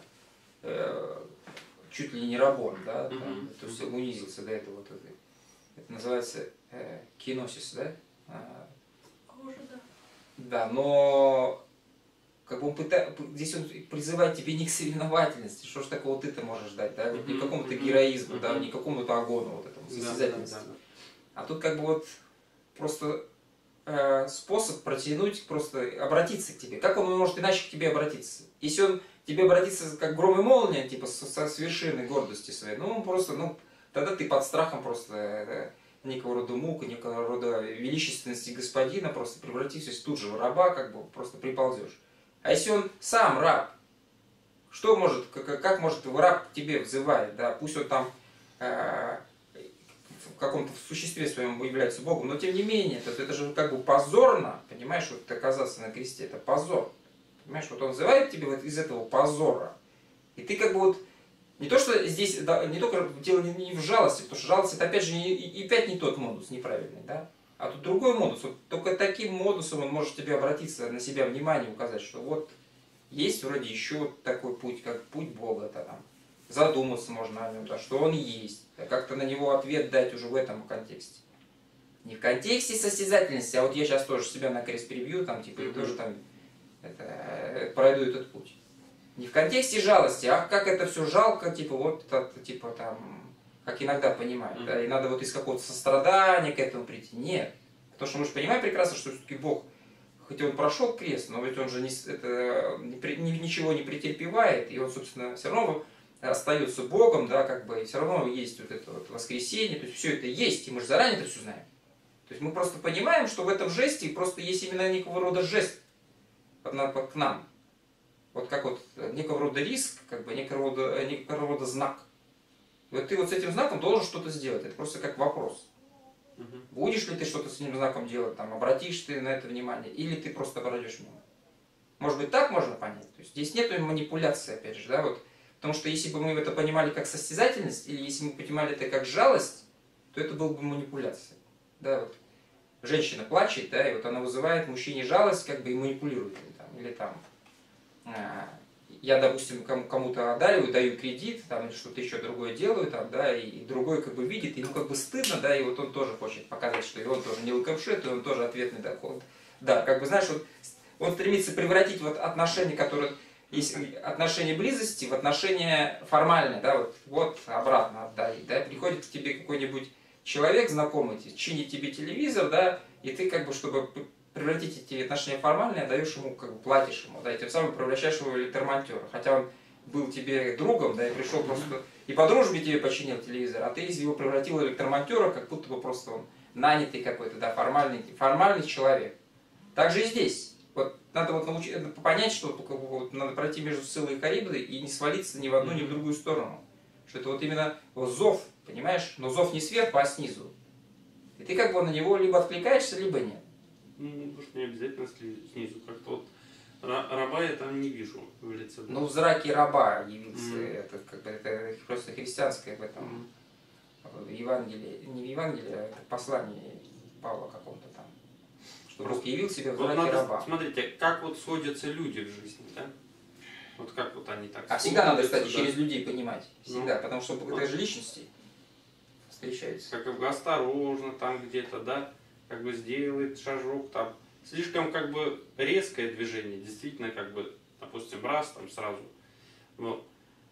чуть ли не рабом, да, там, то есть унизился до этого. Это называется киносис, да? Похоже, да. Да, но как бы он здесь он призывает тебя не к соревновательности, что ж такого ты-то можешь дать, да, вот не к какому-то героизму, да, не к какому-то агону, вот этому состязательности. А тут как бы вот просто способ протянуть, просто обратиться к тебе. Как он может иначе к тебе обратиться? Если он к тебе обратится как гром и молния, типа с вершины гордости своей, ну он просто, тогда ты под страхом просто некого рода мук, некого рода величественности господина, просто превратившись тут же в раба, как бы просто приползешь. А если он сам раб, что может, как может раб к тебе взывает, да, пусть он там в каком-то существе своем является Богом, но тем не менее, это же как бы позорно, понимаешь, вот оказаться на кресте, это позор. Понимаешь, вот он взывает к тебе вот из этого позора. И ты как бы вот, не то что здесь, да, не только дело не в жалости, потому что жалость это опять же опять не тот модус неправильный, да? А тут другой модус. Вот только таким модусом он может тебе обратиться, на себя внимание указать, что вот есть вроде еще такой путь, как путь Бога, там, задуматься можно о нем, да, что он есть, да, как-то на него ответ дать уже в этом контексте. Не в контексте состязательности, а вот я сейчас тоже себя на крест перебью, там, типа, и тоже там пройду этот путь. Не в контексте жалости, а как это все жалко, типа, вот, типа, там, как иногда понимают, да, и надо вот из какого-то сострадания к этому прийти. Нет. Потому что мы же понимаем прекрасно, что все-таки Бог, хоть он прошел крест, но ведь он же ничего не претерпевает, и он, собственно, все равно остается Богом, да, как бы, и все равно есть вот это вот воскресение, то есть все это есть, и мы же заранее это все знаем. То есть мы просто понимаем, что в этом жесте просто есть именно некого рода жест к нам. Вот как вот некого рода риск, как бы некого рода знак. И вот ты вот с этим знаком должен что-то сделать. Это просто как вопрос. Будешь ли ты что-то с этим знаком делать, там, обратишь ты на это внимание, или ты просто пройдешь мимо. Может быть, так можно понять. То есть здесь нет манипуляции, опять же, да, вот. Потому что если бы мы это понимали как состязательность, или если мы понимали это как жалость, то это была бы манипуляция. Да, вот. Женщина плачет, да, и вот она вызывает мужчине жалость, как бы и манипулирует им, там, или там. Я, допустим, кому-то одариваю, даю кредит, там, или что-то еще другое делаю, там, да, и другой как бы видит, ему как бы стыдно, да, и вот он тоже хочет показать, что и он тоже не лукавшит, и он тоже ответный доход. Да, как бы, знаешь, вот он стремится превратить вот отношения, которые есть отношения близости, в отношения формальные, да, вот обратно отдай, да, приходит к тебе какой-нибудь человек знакомый чинит тебе телевизор, да, и ты как бы, чтобы превратить эти отношения в формальные, даешь ему, как бы платишь ему, да, и тем самым превращаешь его в электромонтера. Хотя он был тебе другом, да, и пришел просто, и по дружбе тебе починил телевизор, а ты из него превратил в электромонтера, как будто бы просто он нанятый какой-то, да, формальный человек. Так же и здесь. Вот надо вот понять, что вот, надо пройти между Сциллой и Харибдой и не свалиться ни в одну, ни в другую сторону. Что это вот именно вот зов, понимаешь? Но зов не сверху, а снизу. И ты как бы на него либо откликаешься, либо нет. Ну, может, не обязательно снизу. Как-то вот раба я там не вижу в лице. Ну, в зраке раба явился. Это, как бы, это просто христианское в этом в Евангелии. Не в Евангелии, а это послание Павла каком-то там. Что Бог явил себя в зраке раба. Смотрите, как вот сходятся люди в жизни, да? Вот как вот они так. А всегда надо, кстати, через людей понимать. Всегда. Ну, потому что это же личности встречаются. Как бы осторожно там где-то, да? Как бы сделает шажок там. Слишком как бы резкое движение, действительно, как бы, допустим, раз там сразу. Вот.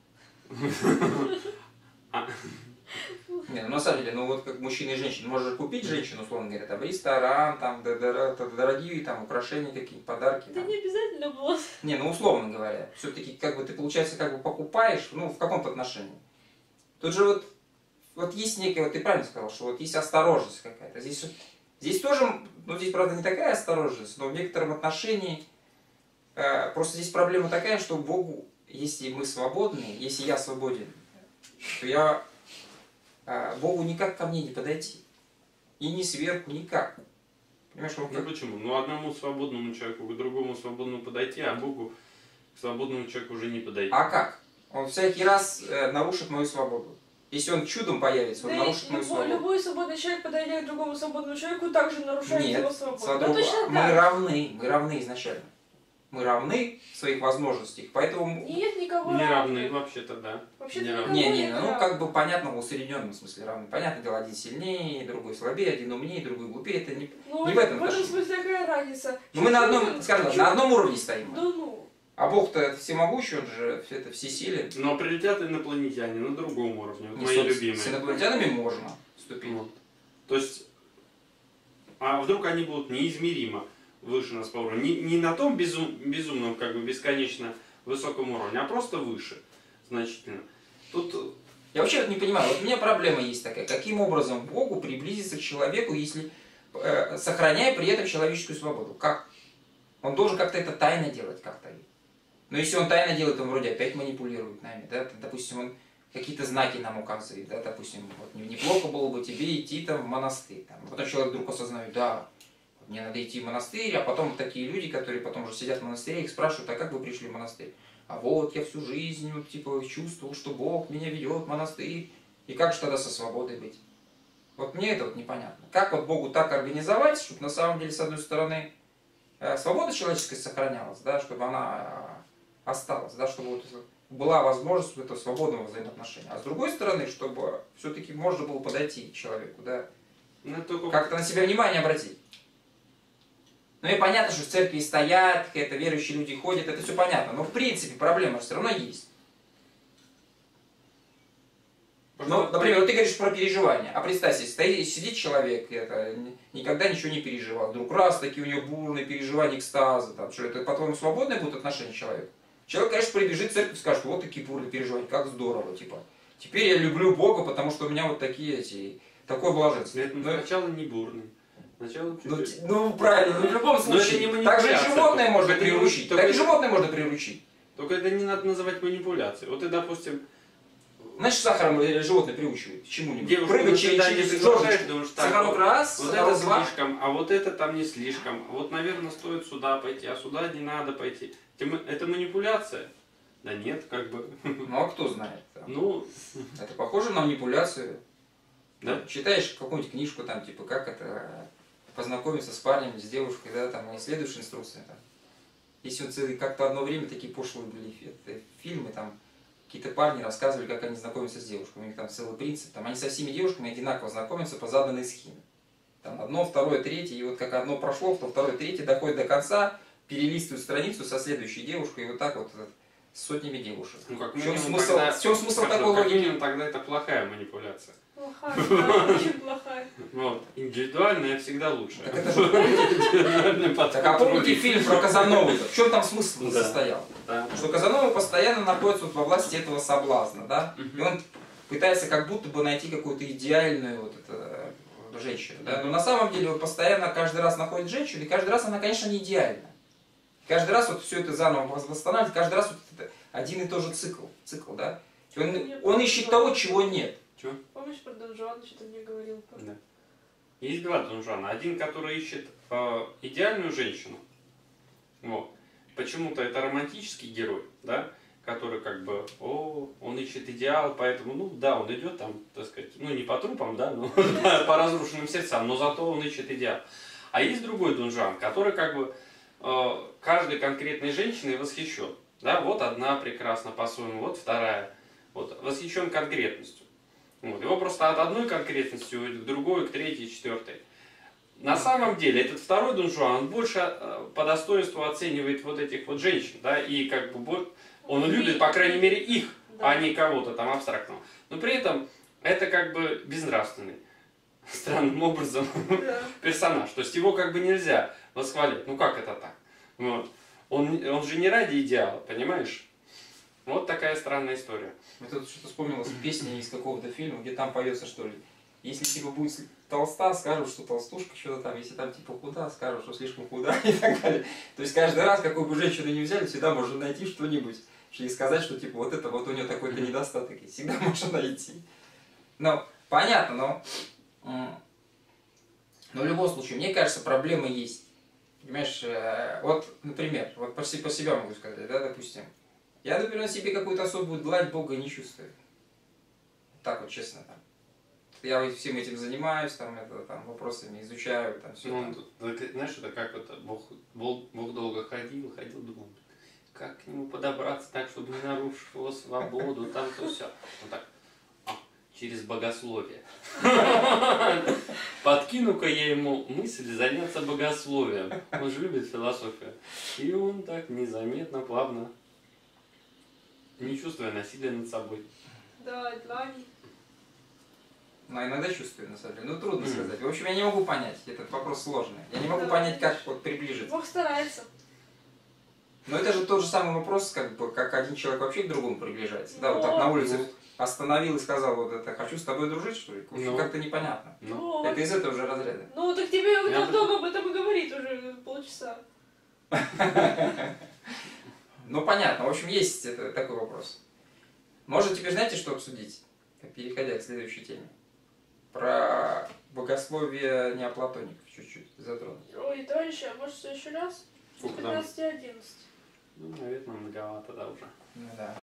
Не, ну на самом деле, ну вот как мужчина и женщина, можешь купить женщину, условно говоря, там ресторан, там дорогие там украшения, какие-то подарки. Это там. не обязательно было. Не, ну условно говоря, все-таки как бы ты, получается, как бы покупаешь, ну в каком-то отношении. Тут же вот есть некая, вот ты правильно сказал, что вот есть осторожность какая-то. Здесь тоже, ну здесь, правда, не такая осторожность, но в некотором отношении просто здесь проблема такая, что Богу, если мы свободны, если я свободен, то Богу никак ко мне не подойти. И не сверху, никак. Понимаешь, ну почему? Ну одному свободному человеку к другому свободному подойти, а Богу к свободному человеку уже не подойти. А как? Он всякий раз нарушит мою свободу. Если он чудом появится, он да нарушит мою свободу. Любой свободный человек, подойдя к другому свободному человеку, также нарушает его свободу. Да, точно мы равны изначально. Мы равны в своих возможностях, поэтому... Нет никого не равны, вообще-то, да. Вообще-то не, ну как бы понятно, в усредненном смысле равны. Понятное дело, один сильнее, другой слабее, один умнее, другой глупее. Это не в этом. В этом смысле какая разница? Ну, мы на одном, скажем, на одном уровне стоим. Да ну. А Бог-то это всемогущий, он же это всесилен. Но прилетят инопланетяне на другом уровне, вот мои любимые. С инопланетянами можно вступить. Вот. То есть, а вдруг они будут неизмеримо выше нас по уровню. Не на том безумном, как бы бесконечно высоком уровне, а просто выше значительно. Тут... Я вообще вот не понимаю, вот у меня проблема есть такая, каким образом Богу приблизиться к человеку, если сохраняя при этом человеческую свободу? Как? Он должен как-то это тайно делать как-то. Но если он тайно делает, он вроде опять манипулирует нами, да, допустим, он какие-то знаки нам указывает, да, допустим, вот неплохо было бы тебе идти там в монастырь, там. Потом человек вдруг осознает, да, мне надо идти в монастырь, а потом такие люди, которые потом уже сидят в монастыре, их спрашивают, а как вы пришли в монастырь? А вот я всю жизнь вот, типа чувствовал, что Бог меня ведет в монастырь, и как же тогда со свободой быть? Вот мне это вот непонятно. Как вот Богу так организовать, чтобы на самом деле, с одной стороны, свобода человеческая сохранялась, да, чтобы она осталась, да, чтобы вот была возможность этого свободного взаимоотношения. А с другой стороны, чтобы все-таки можно было подойти к человеку, да, как-то на себя внимание обратить. Ну и понятно, что в церкви стоят, это верующие люди ходят, это все понятно. Но в принципе проблема все равно есть. Ну, например, вот ты говоришь про переживания. А представь себе, сидит человек, никогда ничего не переживал. Вдруг раз, такие у него бурные переживания, экстазы. Там, что это, по-твоему, свободное будут отношения к человеку? Человек, конечно, прибежит в церковь и скажет, вот такие бурные переживания, как здорово, типа. Теперь я люблю Бога, потому что у меня вот такие такое блаженство. Это сначала не бурный. Ну правильно, в любом случае. Так же и животное можно приручить. Так и животное можно приручить. Только это не надо называть манипуляцией. Вот ты, допустим... Знаешь, сахаром животное приучивают к чему-нибудь. Девушку прыгать через жёрнышко. Думаешь, сахарок раз, вот это два. слишком, а вот это там не слишком. Вот, наверное, стоит сюда пойти, а сюда не надо пойти. Это манипуляция? Да нет, как бы. Ну а кто знает? Ну... Это похоже на манипуляцию. Да? Читаешь какую-нибудь книжку, там, типа, как это познакомиться с парнем, с девушкой, да, там, и следуешь инструкции. Там. Если вот как-то одно время такие пошлые были фильмы, там, какие-то парни рассказывали, как они знакомятся с девушками. У них там целый принцип. Там, они со всеми девушками одинаково знакомятся по заданной схеме. Там одно, второе, третье. И вот как одно прошло, то второе, третье доходит до конца, перелистывают страницу со следующей девушкой. И вот так вот с сотнями девушек. Ну, как В чем минимум, смысл, тогда, в чем смысл как такой логики? минимум, тогда это плохая манипуляция. Плохая, да, очень плохая. Вот. Индивидуальная всегда лучше. Так это же... Индивидуальный подход Так а помните других. фильм про Казанову? В чем там смысл Да. состоял? Да. Что Казанова постоянно находится вот во власти этого соблазна, да? И он пытается как будто бы найти какую-то идеальную вот это, женщину, да? Но на самом деле он постоянно каждый раз находит женщину, и каждый раз она, конечно, не идеальна. Каждый раз вот все это заново восстанавливает, каждый раз вот это один и тот же цикл, да? И он ищет того, чего нет. Чё? Помнишь про Дон Жуана, что-то мне говорил? Да. Есть два Дон Жуана. Один, который ищет идеальную женщину. Вот. Почему-то это романтический герой, да, который как бы, он ищет идеал, поэтому, ну да, он идет там, так сказать, ну не по трупам, да, но по разрушенным сердцам, но зато он ищет идеал. А есть другой Дон Жуан, который как бы каждой конкретной женщиной восхищен. Да, вот одна прекрасна по-своему, вот вторая. Вот, восхищен конкретностью. Вот, его просто от одной конкретности уйдет к другой, к третьей, четвертой. На самом деле, этот второй Дон Жуан, он больше по достоинству оценивает вот этих вот женщин, да, и как бы он любит, по крайней мере, их, Да. а не кого-то там абстрактного. Но при этом это как бы безнравственный, странным образом, Да. персонаж. То есть его как бы нельзя восхвалять. Ну как это так? Вот. Он же не ради идеала, понимаешь? Вот такая странная история. Мне тут что-то вспомнилось песня из какого-то фильма, где там поется, что ли. Если типа будет толста, скажут, что толстушка, что-то там. Если там типа худа, скажут, что слишком худа и так далее. То есть каждый раз, какую бы женщину не взяли, всегда можно найти что-нибудь. И сказать, что типа вот это, вот у нее такой-то недостаток есть. Всегда можно найти. Ну, понятно, но в любом случае, мне кажется, проблемы есть. Понимаешь, вот, например, вот по себя могу сказать, да, допустим. Я, например, себе какую-то особую длань Бога не чувствую. Так вот, честно, там. Я вот всем этим занимаюсь, там, вопросами изучаю, там, все. Ну, знаешь, это как это, Бог долго ходил, думал, как к нему подобраться так, чтобы не нарушить его свободу, там то все. Вот так, через богословие. Подкину-ка я ему мысль заняться богословием. Он же любит философию. И он так незаметно, плавно, не чувствуя насилия над собой. Да, длани. Но иногда чувствую, на самом деле. Ну, трудно сказать. В общем, я не могу понять. Этот вопрос сложный. Я не могу Да. понять, как вот приближиться. Бог старается. Но это же тот же самый вопрос, как один человек вообще к другому приближается. Да, вот так на улице остановил и сказал, вот это, хочу с тобой дружить, что ли? В общем, Ну. как-то непонятно. Ну, Это из этого же разряда. ну, так тебе Я он долго об этом и говорит уже полчаса. Ну, понятно. В общем, есть такой вопрос. Может, теперь знаете, что обсудить? Переходя к следующей теме. Про богословие неоплатоников чуть-чуть затронуть. Ой, товарищи, а может, в следующий раз? С Сколько там? 15:11. Ну, наверное, многовато, да, уже. Ну, да.